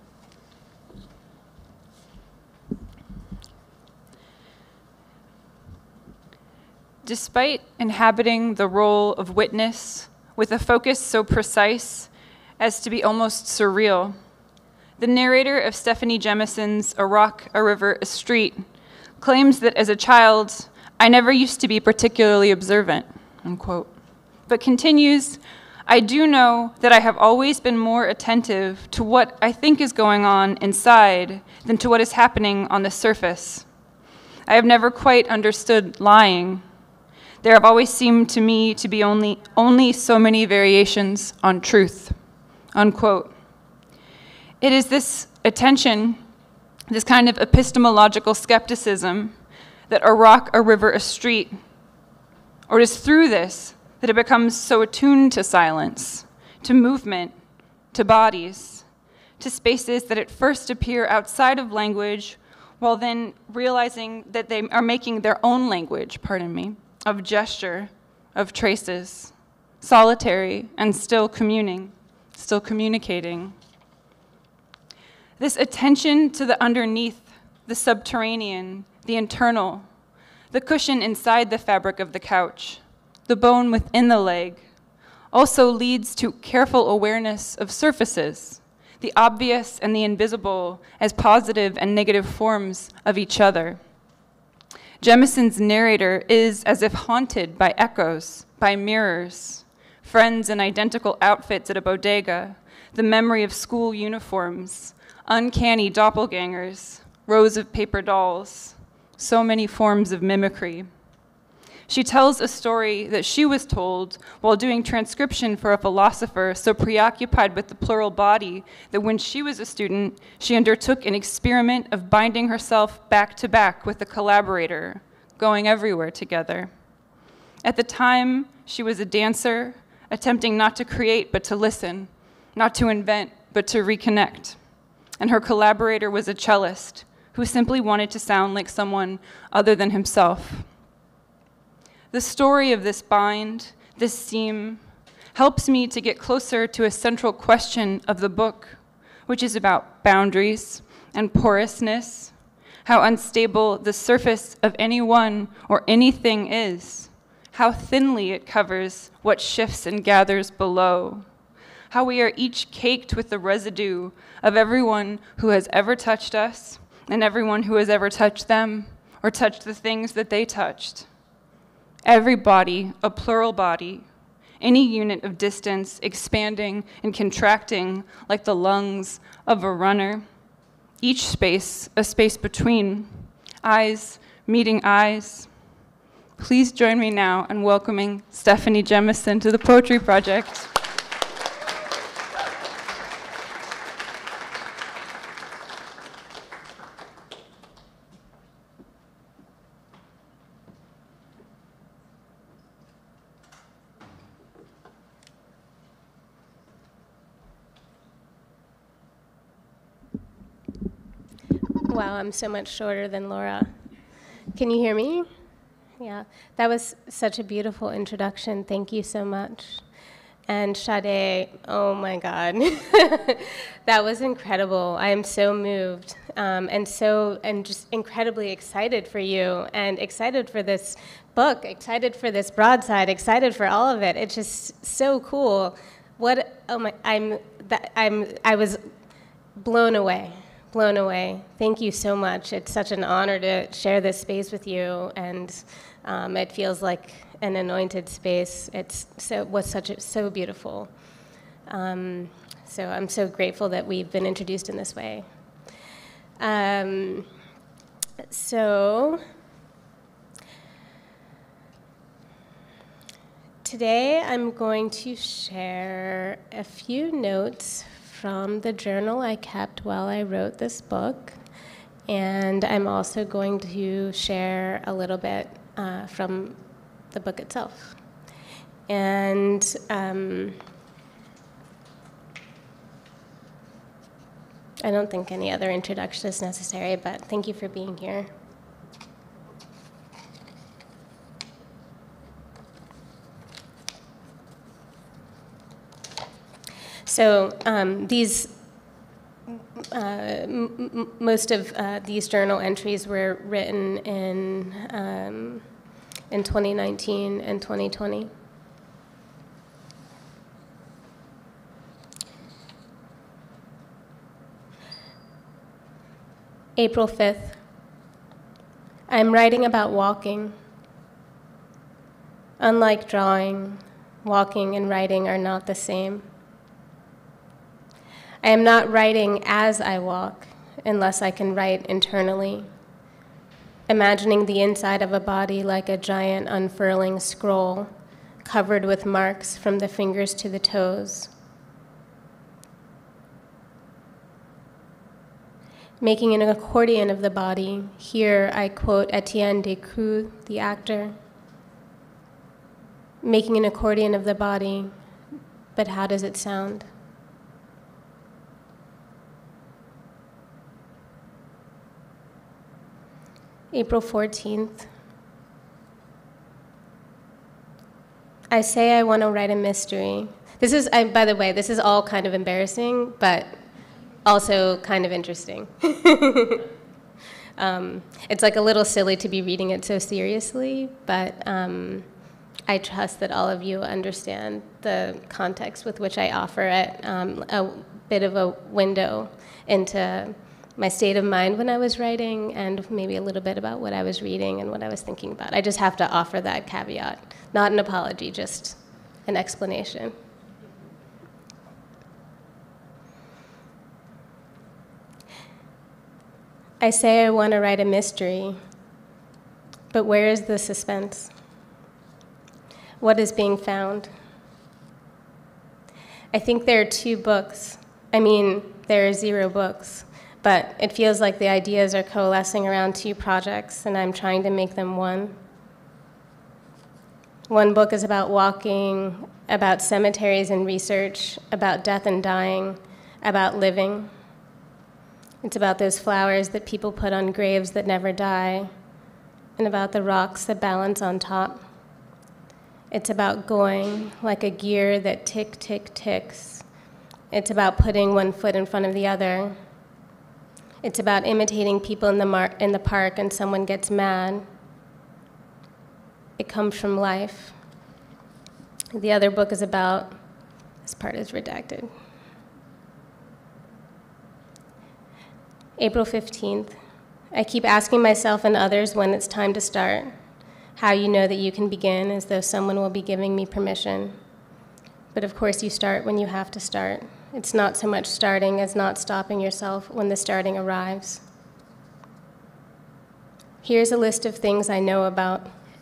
Despite inhabiting the role of witness with a focus so precise as to be almost surreal, the narrator of Steffani Jemison's A Rock, a River, a Street claims that as a child, I never used to be particularly observant, unquote, but continues, I do know that I have always been more attentive to what I think is going on inside than to what is happening on the surface. I have never quite understood lying. There have always seemed to me to be only, only so many variations on truth, unquote. It is this attention, this kind of epistemological skepticism that a rock, a river, a street, or it is through this that it becomes so attuned to silence, to movement, to bodies, to spaces that at first appear outside of language, while then realizing that they are making their own language, pardon me, of gesture, of traces, solitary and still communing, still communicating. This attention to the underneath, the subterranean, the internal, the cushion inside the fabric of the couch, the bone within the leg, also leads to careful awareness of surfaces, the obvious and the invisible as positive and negative forms of each other. Jemison's narrator is as if haunted by echoes, by mirrors, friends in identical outfits at a bodega, the memory of school uniforms, uncanny doppelgangers, rows of paper dolls, so many forms of mimicry. She tells a story that she was told while doing transcription for a philosopher so preoccupied with the plural body that when she was a student, she undertook an experiment of binding herself back to back with a collaborator, going everywhere together. At the time, she was a dancer, attempting not to create but to listen, not to invent but to reconnect. And her collaborator was a cellist who simply wanted to sound like someone other than himself. The story of this bind, this seam, helps me to get closer to a central question of the book, which is about boundaries and porousness, how unstable the surface of anyone or anything is, how thinly it covers what shifts and gathers below, how we are each caked with the residue of everyone who has ever touched us and everyone who has ever touched them or touched the things that they touched. Every body, a plural body, any unit of distance expanding and contracting like the lungs of a runner. Each space, a space between, eyes meeting eyes. Please join me now in welcoming Steffani Jemison to the Poetry Project. Wow, I'm so much shorter than Laura. Can you hear me? Yeah, that was such a beautiful introduction. Thank you so much. And Sade, oh my God, that was incredible. I am so moved um, and so and just incredibly excited for you and excited for this book, excited for this broadside, excited for all of it. It's just so cool. What? Oh my! I'm that I'm I was blown away. Blown away. Thank you so much. It's such an honor to share this space with you, and um, it feels like an anointed space. It's so was such a, so beautiful. Um, so I'm so grateful that we've been introduced in this way. Um, so today I'm going to share a few notes from the journal I kept while I wrote this book, and I'm also going to share a little bit uh, from the book itself. And um, I don't think any other introduction is necessary, but thank you for being here. So um, these, uh, m m most of uh, these journal entries were written in, um, in twenty nineteen and twenty twenty. April fifth. I'm writing about walking. Unlike drawing, walking and writing are not the same. I am not writing as I walk, unless I can write internally, imagining the inside of a body like a giant unfurling scroll, covered with marks from the fingers to the toes. Making an accordion of the body, here I quote Etienne Decroux, the actor. Making an accordion of the body, but how does it sound? April fourteenth. I say I want to write a mystery. This is, I, by the way, this is all kind of embarrassing, but also kind of interesting. um, it's like a little silly to be reading it so seriously, but um, I trust that all of you understand the context with which I offer it, um, a bit of a window into my state of mind when I was writing, and maybe a little bit about what I was reading and what I was thinking about. I just have to offer that caveat. Not an apology, just an explanation. I say I want to write a mystery, but where is the suspense? What is being found? I think there are two books. I mean, there are zero books. But it feels like the ideas are coalescing around two projects, and I'm trying to make them one. One book is about walking, about cemeteries and research, about death and dying, about living. It's about those flowers that people put on graves that never die, and about the rocks that balance on top. It's about going like a gear that tick, tick, ticks. It's about putting one foot in front of the other. It's about imitating people in the, mar in the park and someone gets mad. It comes from life. The other book is about, this part is redacted. April fifteenth. I keep asking myself and others when it's time to start. How you know that you can begin, as though someone will be giving me permission. But of course you start when you have to start. It's not so much starting as not stopping yourself when the starting arrives. Here's a list of things I know about.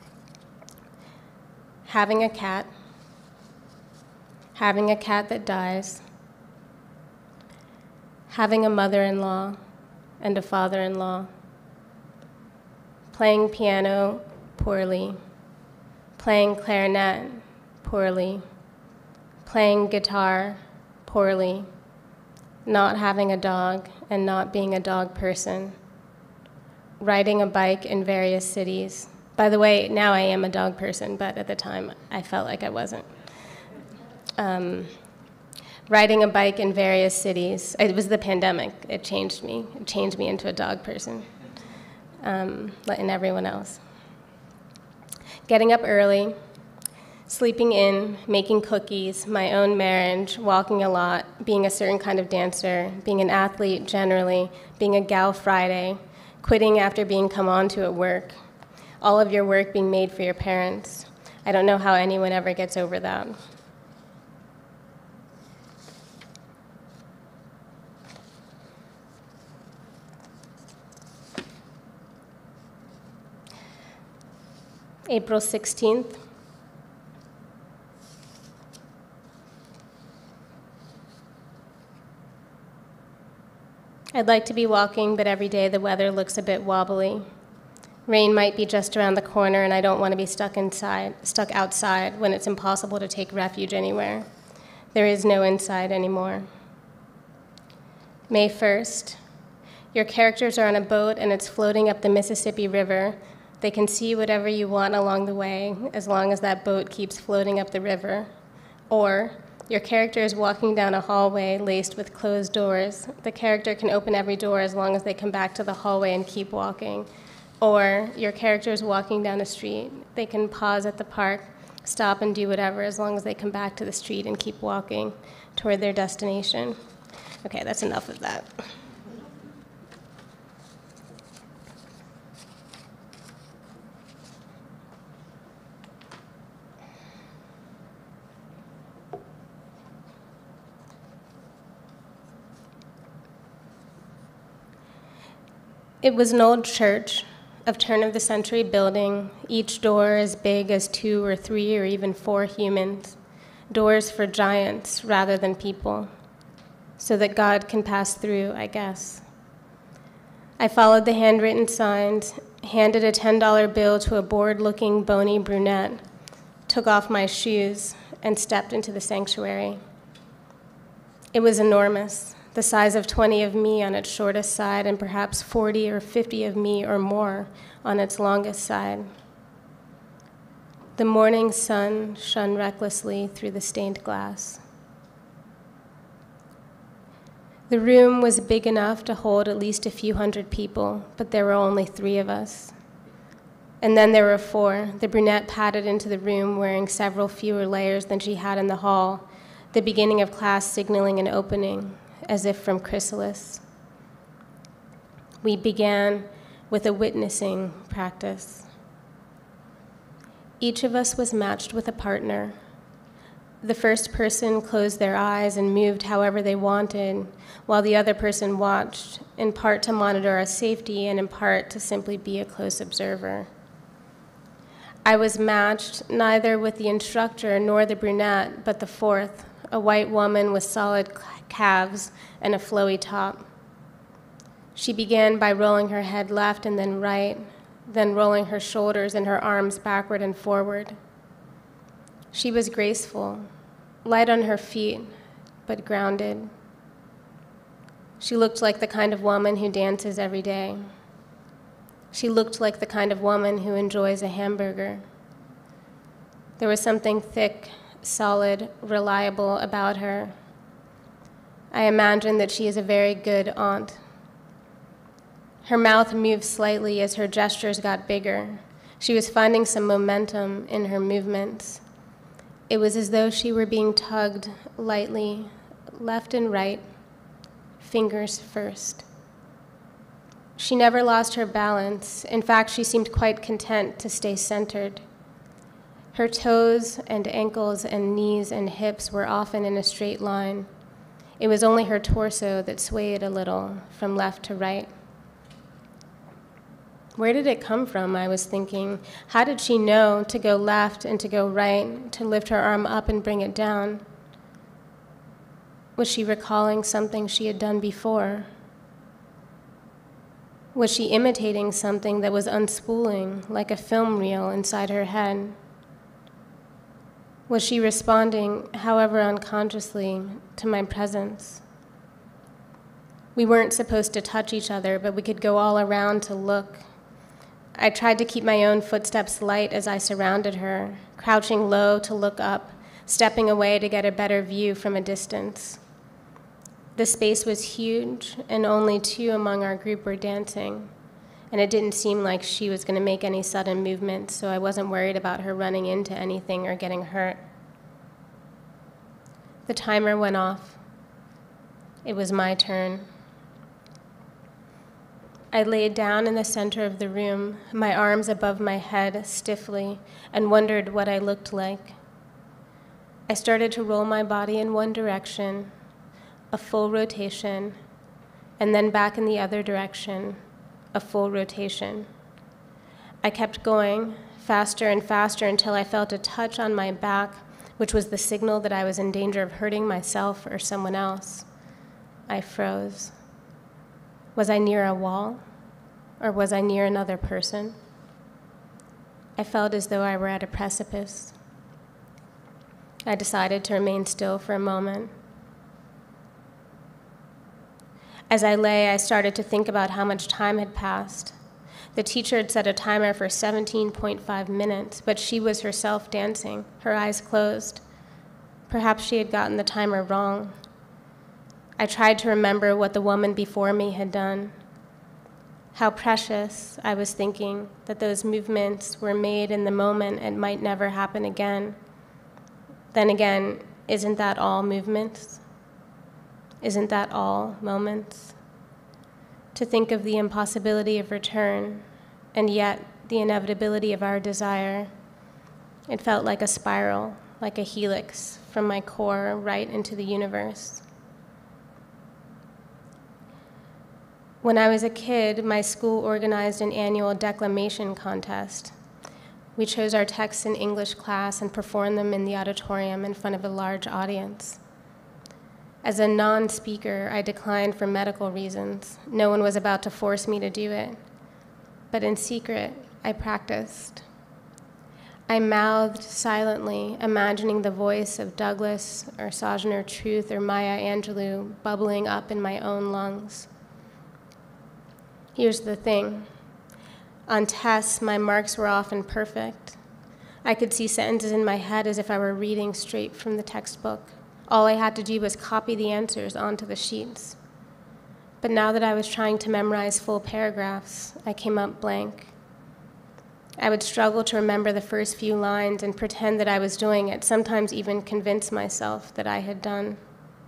Having a cat. Having a cat that dies. Having a mother-in-law and a father-in-law. Playing piano poorly. Playing clarinet poorly. Playing guitar poorly, not having a dog and not being a dog person, riding a bike in various cities. By the way, now I am a dog person, but at the time I felt like I wasn't. Um, riding a bike in various cities. It was the pandemic. It changed me. It changed me into a dog person, um, and everyone else. Getting up early. Sleeping in, making cookies, my own marriage, walking a lot, being a certain kind of dancer, being an athlete generally, being a gal Friday, quitting after being come on to at work, all of your work being made for your parents. I don't know how anyone ever gets over that. April sixteenth. I'd like to be walking, but every day the weather looks a bit wobbly. Rain might be just around the corner, and I don't want to be stuck inside, stuck outside when it's impossible to take refuge anywhere. There is no inside anymore. May first. Your characters are on a boat and it's floating up the Mississippi River. They can see whatever you want along the way, as long as that boat keeps floating up the river. Or, your character is walking down a hallway laced with closed doors. The character can open every door as long as they come back to the hallway and keep walking. Or, your character is walking down a street. They can pause at the park, stop and do whatever as long as they come back to the street and keep walking toward their destination. Okay, that's enough of that. It was an old church of turn-of-the-century building, each door as big as two or three or even four humans, doors for giants rather than people, so that God can pass through, I guess. I followed the handwritten signs, handed a ten dollar bill to a bored-looking, bony brunette, took off my shoes, and stepped into the sanctuary. It was enormous, the size of twenty of me on its shortest side and perhaps forty or fifty of me or more on its longest side. The morning sun shone recklessly through the stained glass. The room was big enough to hold at least a few hundred people, but there were only three of us. And then there were four. The brunette padded into the room wearing several fewer layers than she had in the hall, the beginning of class signaling an opening, as if from chrysalis. We began with a witnessing practice. Each of us was matched with a partner. The first person closed their eyes and moved however they wanted, while the other person watched, in part to monitor our safety and in part to simply be a close observer. I was matched neither with the instructor nor the brunette, but the fourth, a white woman with solid calves and a flowy top. She began by rolling her head left and then right, then rolling her shoulders and her arms backward and forward. She was graceful, light on her feet, but grounded. She looked like the kind of woman who dances every day. She looked like the kind of woman who enjoys a hamburger. There was something thick, solid, reliable about her. I imagine that she is a very good aunt. Her mouth moved slightly as her gestures got bigger. She was finding some momentum in her movements. It was as though she were being tugged lightly, left and right, fingers first. She never lost her balance. In fact, she seemed quite content to stay centered. Her toes and ankles and knees and hips were often in a straight line. It was only her torso that swayed a little from left to right. Where did it come from, I was thinking? How did she know to go left and to go right, to lift her arm up and bring it down? Was she recalling something she had done before? Was she imitating something that was unspooling, like a film reel inside her head? Was she responding, however unconsciously, to my presence? We weren't supposed to touch each other, but we could go all around to look. I tried to keep my own footsteps light as I surrounded her, crouching low to look up, stepping away to get a better view from a distance. The space was huge, and only two among our group were dancing, and it didn't seem like she was going to make any sudden movements, so I wasn't worried about her running into anything or getting hurt. The timer went off. It was my turn. I laid down in the center of the room, my arms above my head stiffly, and wondered what I looked like. I started to roll my body in one direction, a full rotation, and then back in the other direction, a full rotation. I kept going, faster and faster, until I felt a touch on my back, which was the signal that I was in danger of hurting myself or someone else. I froze. Was I near a wall, or was I near another person? I felt as though I were at a precipice. I decided to remain still for a moment. As I lay, I started to think about how much time had passed. The teacher had set a timer for seventeen point five minutes, but she was herself dancing, her eyes closed. Perhaps she had gotten the timer wrong. I tried to remember what the woman before me had done. How precious, I was thinking, that those movements were made in the moment and might never happen again. Then again, isn't that all movements? Isn't that all moments? To think of the impossibility of return, and yet the inevitability of our desire, it felt like a spiral, like a helix from my core right into the universe. When I was a kid, my school organized an annual declamation contest. We chose our texts in English class and performed them in the auditorium in front of a large audience. As a non-speaker, I declined for medical reasons. No one was about to force me to do it. But in secret, I practiced. I mouthed silently, imagining the voice of Douglas or Sojourner Truth or Maya Angelou bubbling up in my own lungs. Here's the thing. On tests, my marks were often perfect. I could see sentences in my head as if I were reading straight from the textbook. All I had to do was copy the answers onto the sheets. But now that I was trying to memorize full paragraphs, I came up blank. I would struggle to remember the first few lines and pretend that I was doing it, sometimes even convince myself that I had done.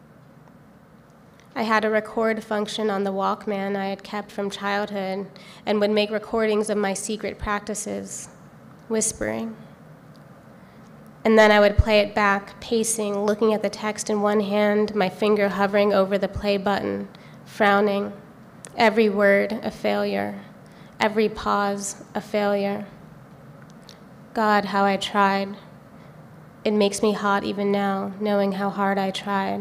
I had a record function on the Walkman I had kept from childhood and would make recordings of my secret practices, whispering. And then I would play it back, pacing, looking at the text in one hand, my finger hovering over the play button, frowning. Every word a failure, every pause a failure. God, how I tried. It makes me hot even now, knowing how hard I tried.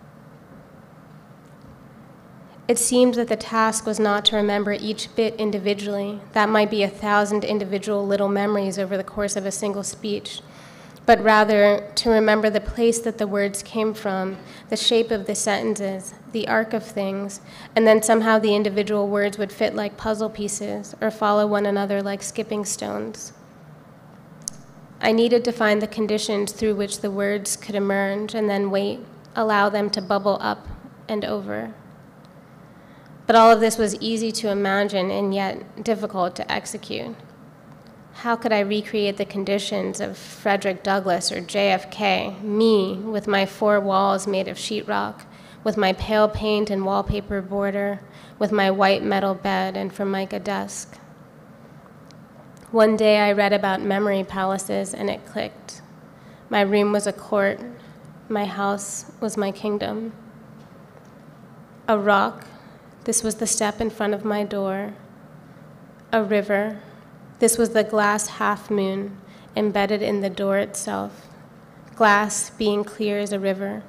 It seemed that the task was not to remember each bit individually. That might be a thousand individual little memories over the course of a single speech, but rather to remember the place that the words came from, the shape of the sentences, the arc of things, and then somehow the individual words would fit like puzzle pieces or follow one another like skipping stones. I needed to find the conditions through which the words could emerge and then wait, allow them to bubble up and over. But all of this was easy to imagine and yet difficult to execute. How could I recreate the conditions of Frederick Douglass or J F K, me, with my four walls made of sheetrock, with my pale paint and wallpaper border, with my white metal bed and Formica desk? One day I read about memory palaces and it clicked. My room was a court. My house was my kingdom. A rock. This was the step in front of my door. A river. This was the glass half moon embedded in the door itself, glass being clear as a river.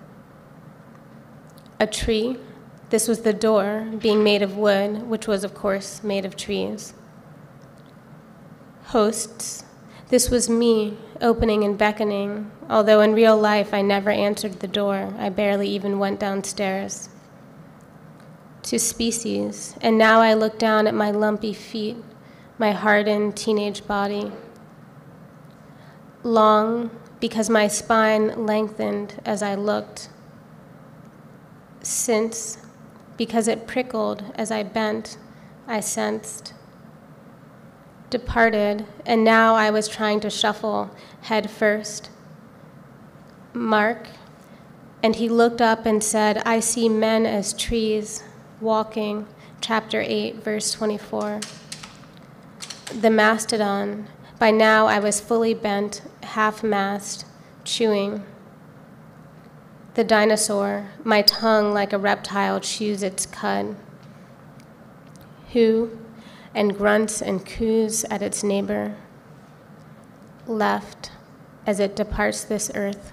A tree. This was the door being made of wood, which was, of course, made of trees. Hosts. This was me, opening and beckoning, although in real life I never answered the door. I barely even went downstairs. To species, and now I look down at my lumpy feet, my hardened teenage body. Long, because my spine lengthened as I looked. Since, because it prickled as I bent, I sensed. Departed, and now I was trying to shuffle head first. Mark, and he looked up and said, I see men as trees, walking, chapter eight, verse twenty-four. The mastodon. By now I was fully bent, half-mast, chewing. The dinosaur, my tongue like a reptile chews its cud. Who, and grunts and coos at its neighbor. Left, as it departs this earth.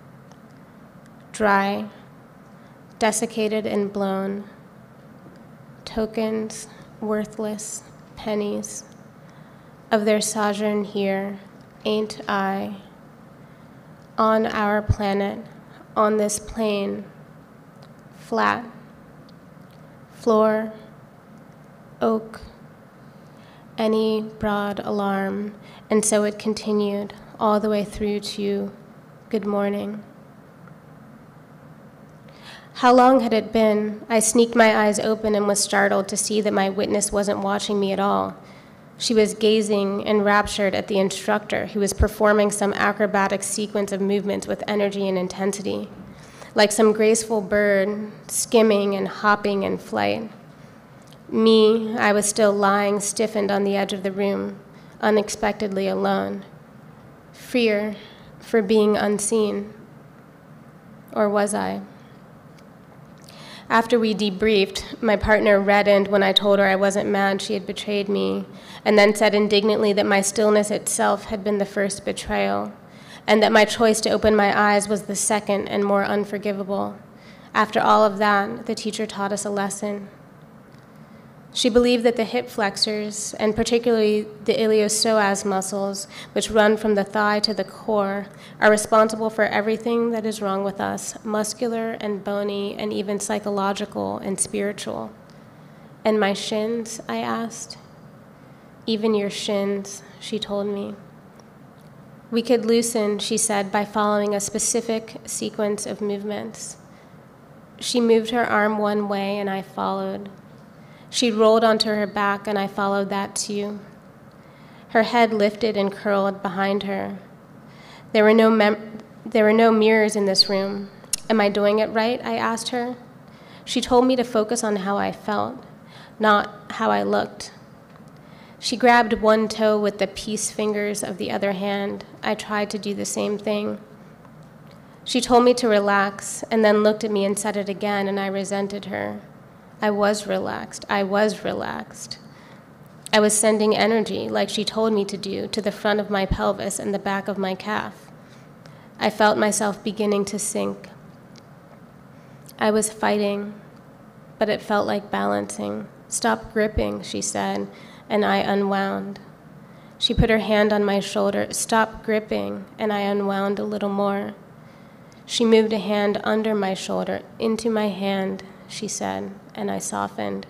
Dry, desiccated and blown. Tokens, worthless, pennies. Of their sojourn here, ain't I, on our planet, on this plane, flat, floor, oak, any broad alarm, and so it continued all the way through to good morning. How long had it been? I sneaked my eyes open and was startled to see that my witness wasn't watching me at all. She was gazing enraptured at the instructor, who was performing some acrobatic sequence of movements with energy and intensity, like some graceful bird skimming and hopping in flight. Me, I was still lying stiffened on the edge of the room, unexpectedly alone, freer for being unseen. Or was I? After we debriefed, my partner reddened when I told her I wasn't mad she had betrayed me, and then said indignantly that my stillness itself had been the first betrayal, and that my choice to open my eyes was the second and more unforgivable. After all of that, the teacher taught us a lesson. She believed that the hip flexors, and particularly the iliopsoas muscles, which run from the thigh to the core, are responsible for everything that is wrong with us, muscular and bony and even psychological and spiritual. And my shins, I asked. Even your shins, she told me. We could loosen, she said, by following a specific sequence of movements. She moved her arm one way and I followed. She rolled onto her back, and I followed that too. Her head lifted and curled behind her. There were no mem- there were no mirrors in this room. Am I doing it right? I asked her. She told me to focus on how I felt, not how I looked. She grabbed one toe with the peace fingers of the other hand. I tried to do the same thing. She told me to relax, and then looked at me and said it again, and I resented her. I was relaxed. I was relaxed. I was sending energy, like she told me to do, to the front of my pelvis and the back of my calf. I felt myself beginning to sink. I was fighting, but it felt like balancing. Stop gripping, she said, and I unwound. She put her hand on my shoulder. Stop gripping, and I unwound a little more. She moved a hand under my shoulder, into my hand, she said, and I softened.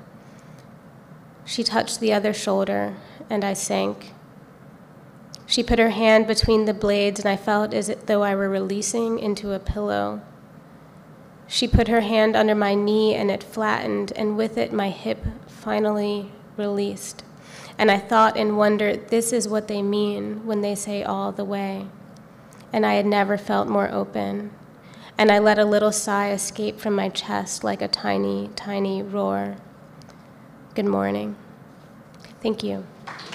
She touched the other shoulder, and I sank. She put her hand between the blades, and I felt as though I were releasing into a pillow. She put her hand under my knee, and it flattened, and with it my hip finally released. And I thought and wondered, this is what they mean when they say all the way. And I had never felt more open. And I let a little sigh escape from my chest like a tiny, tiny roar. Good morning. Thank you.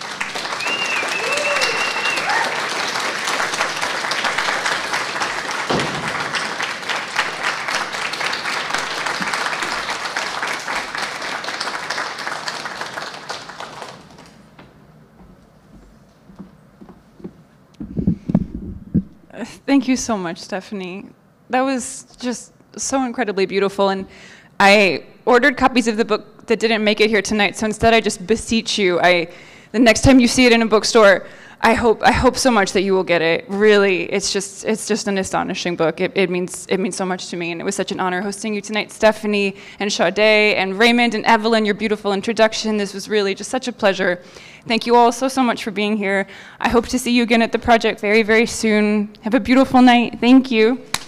Thank you so much, Steffani. That was just so incredibly beautiful, and I ordered copies of the book that didn't make it here tonight, so instead I just beseech you, I, the next time you see it in a bookstore, I hope I hope so much that you will get it. Really, it's just it's just an astonishing book. It, it means it means so much to me, and it was such an honor hosting you tonight, Steffani and Sade and Raymond and Evelyn. Your beautiful introduction. This was really just such a pleasure. Thank you all so so much for being here. I hope to see you again at the project very very soon. Have a beautiful night. Thank you.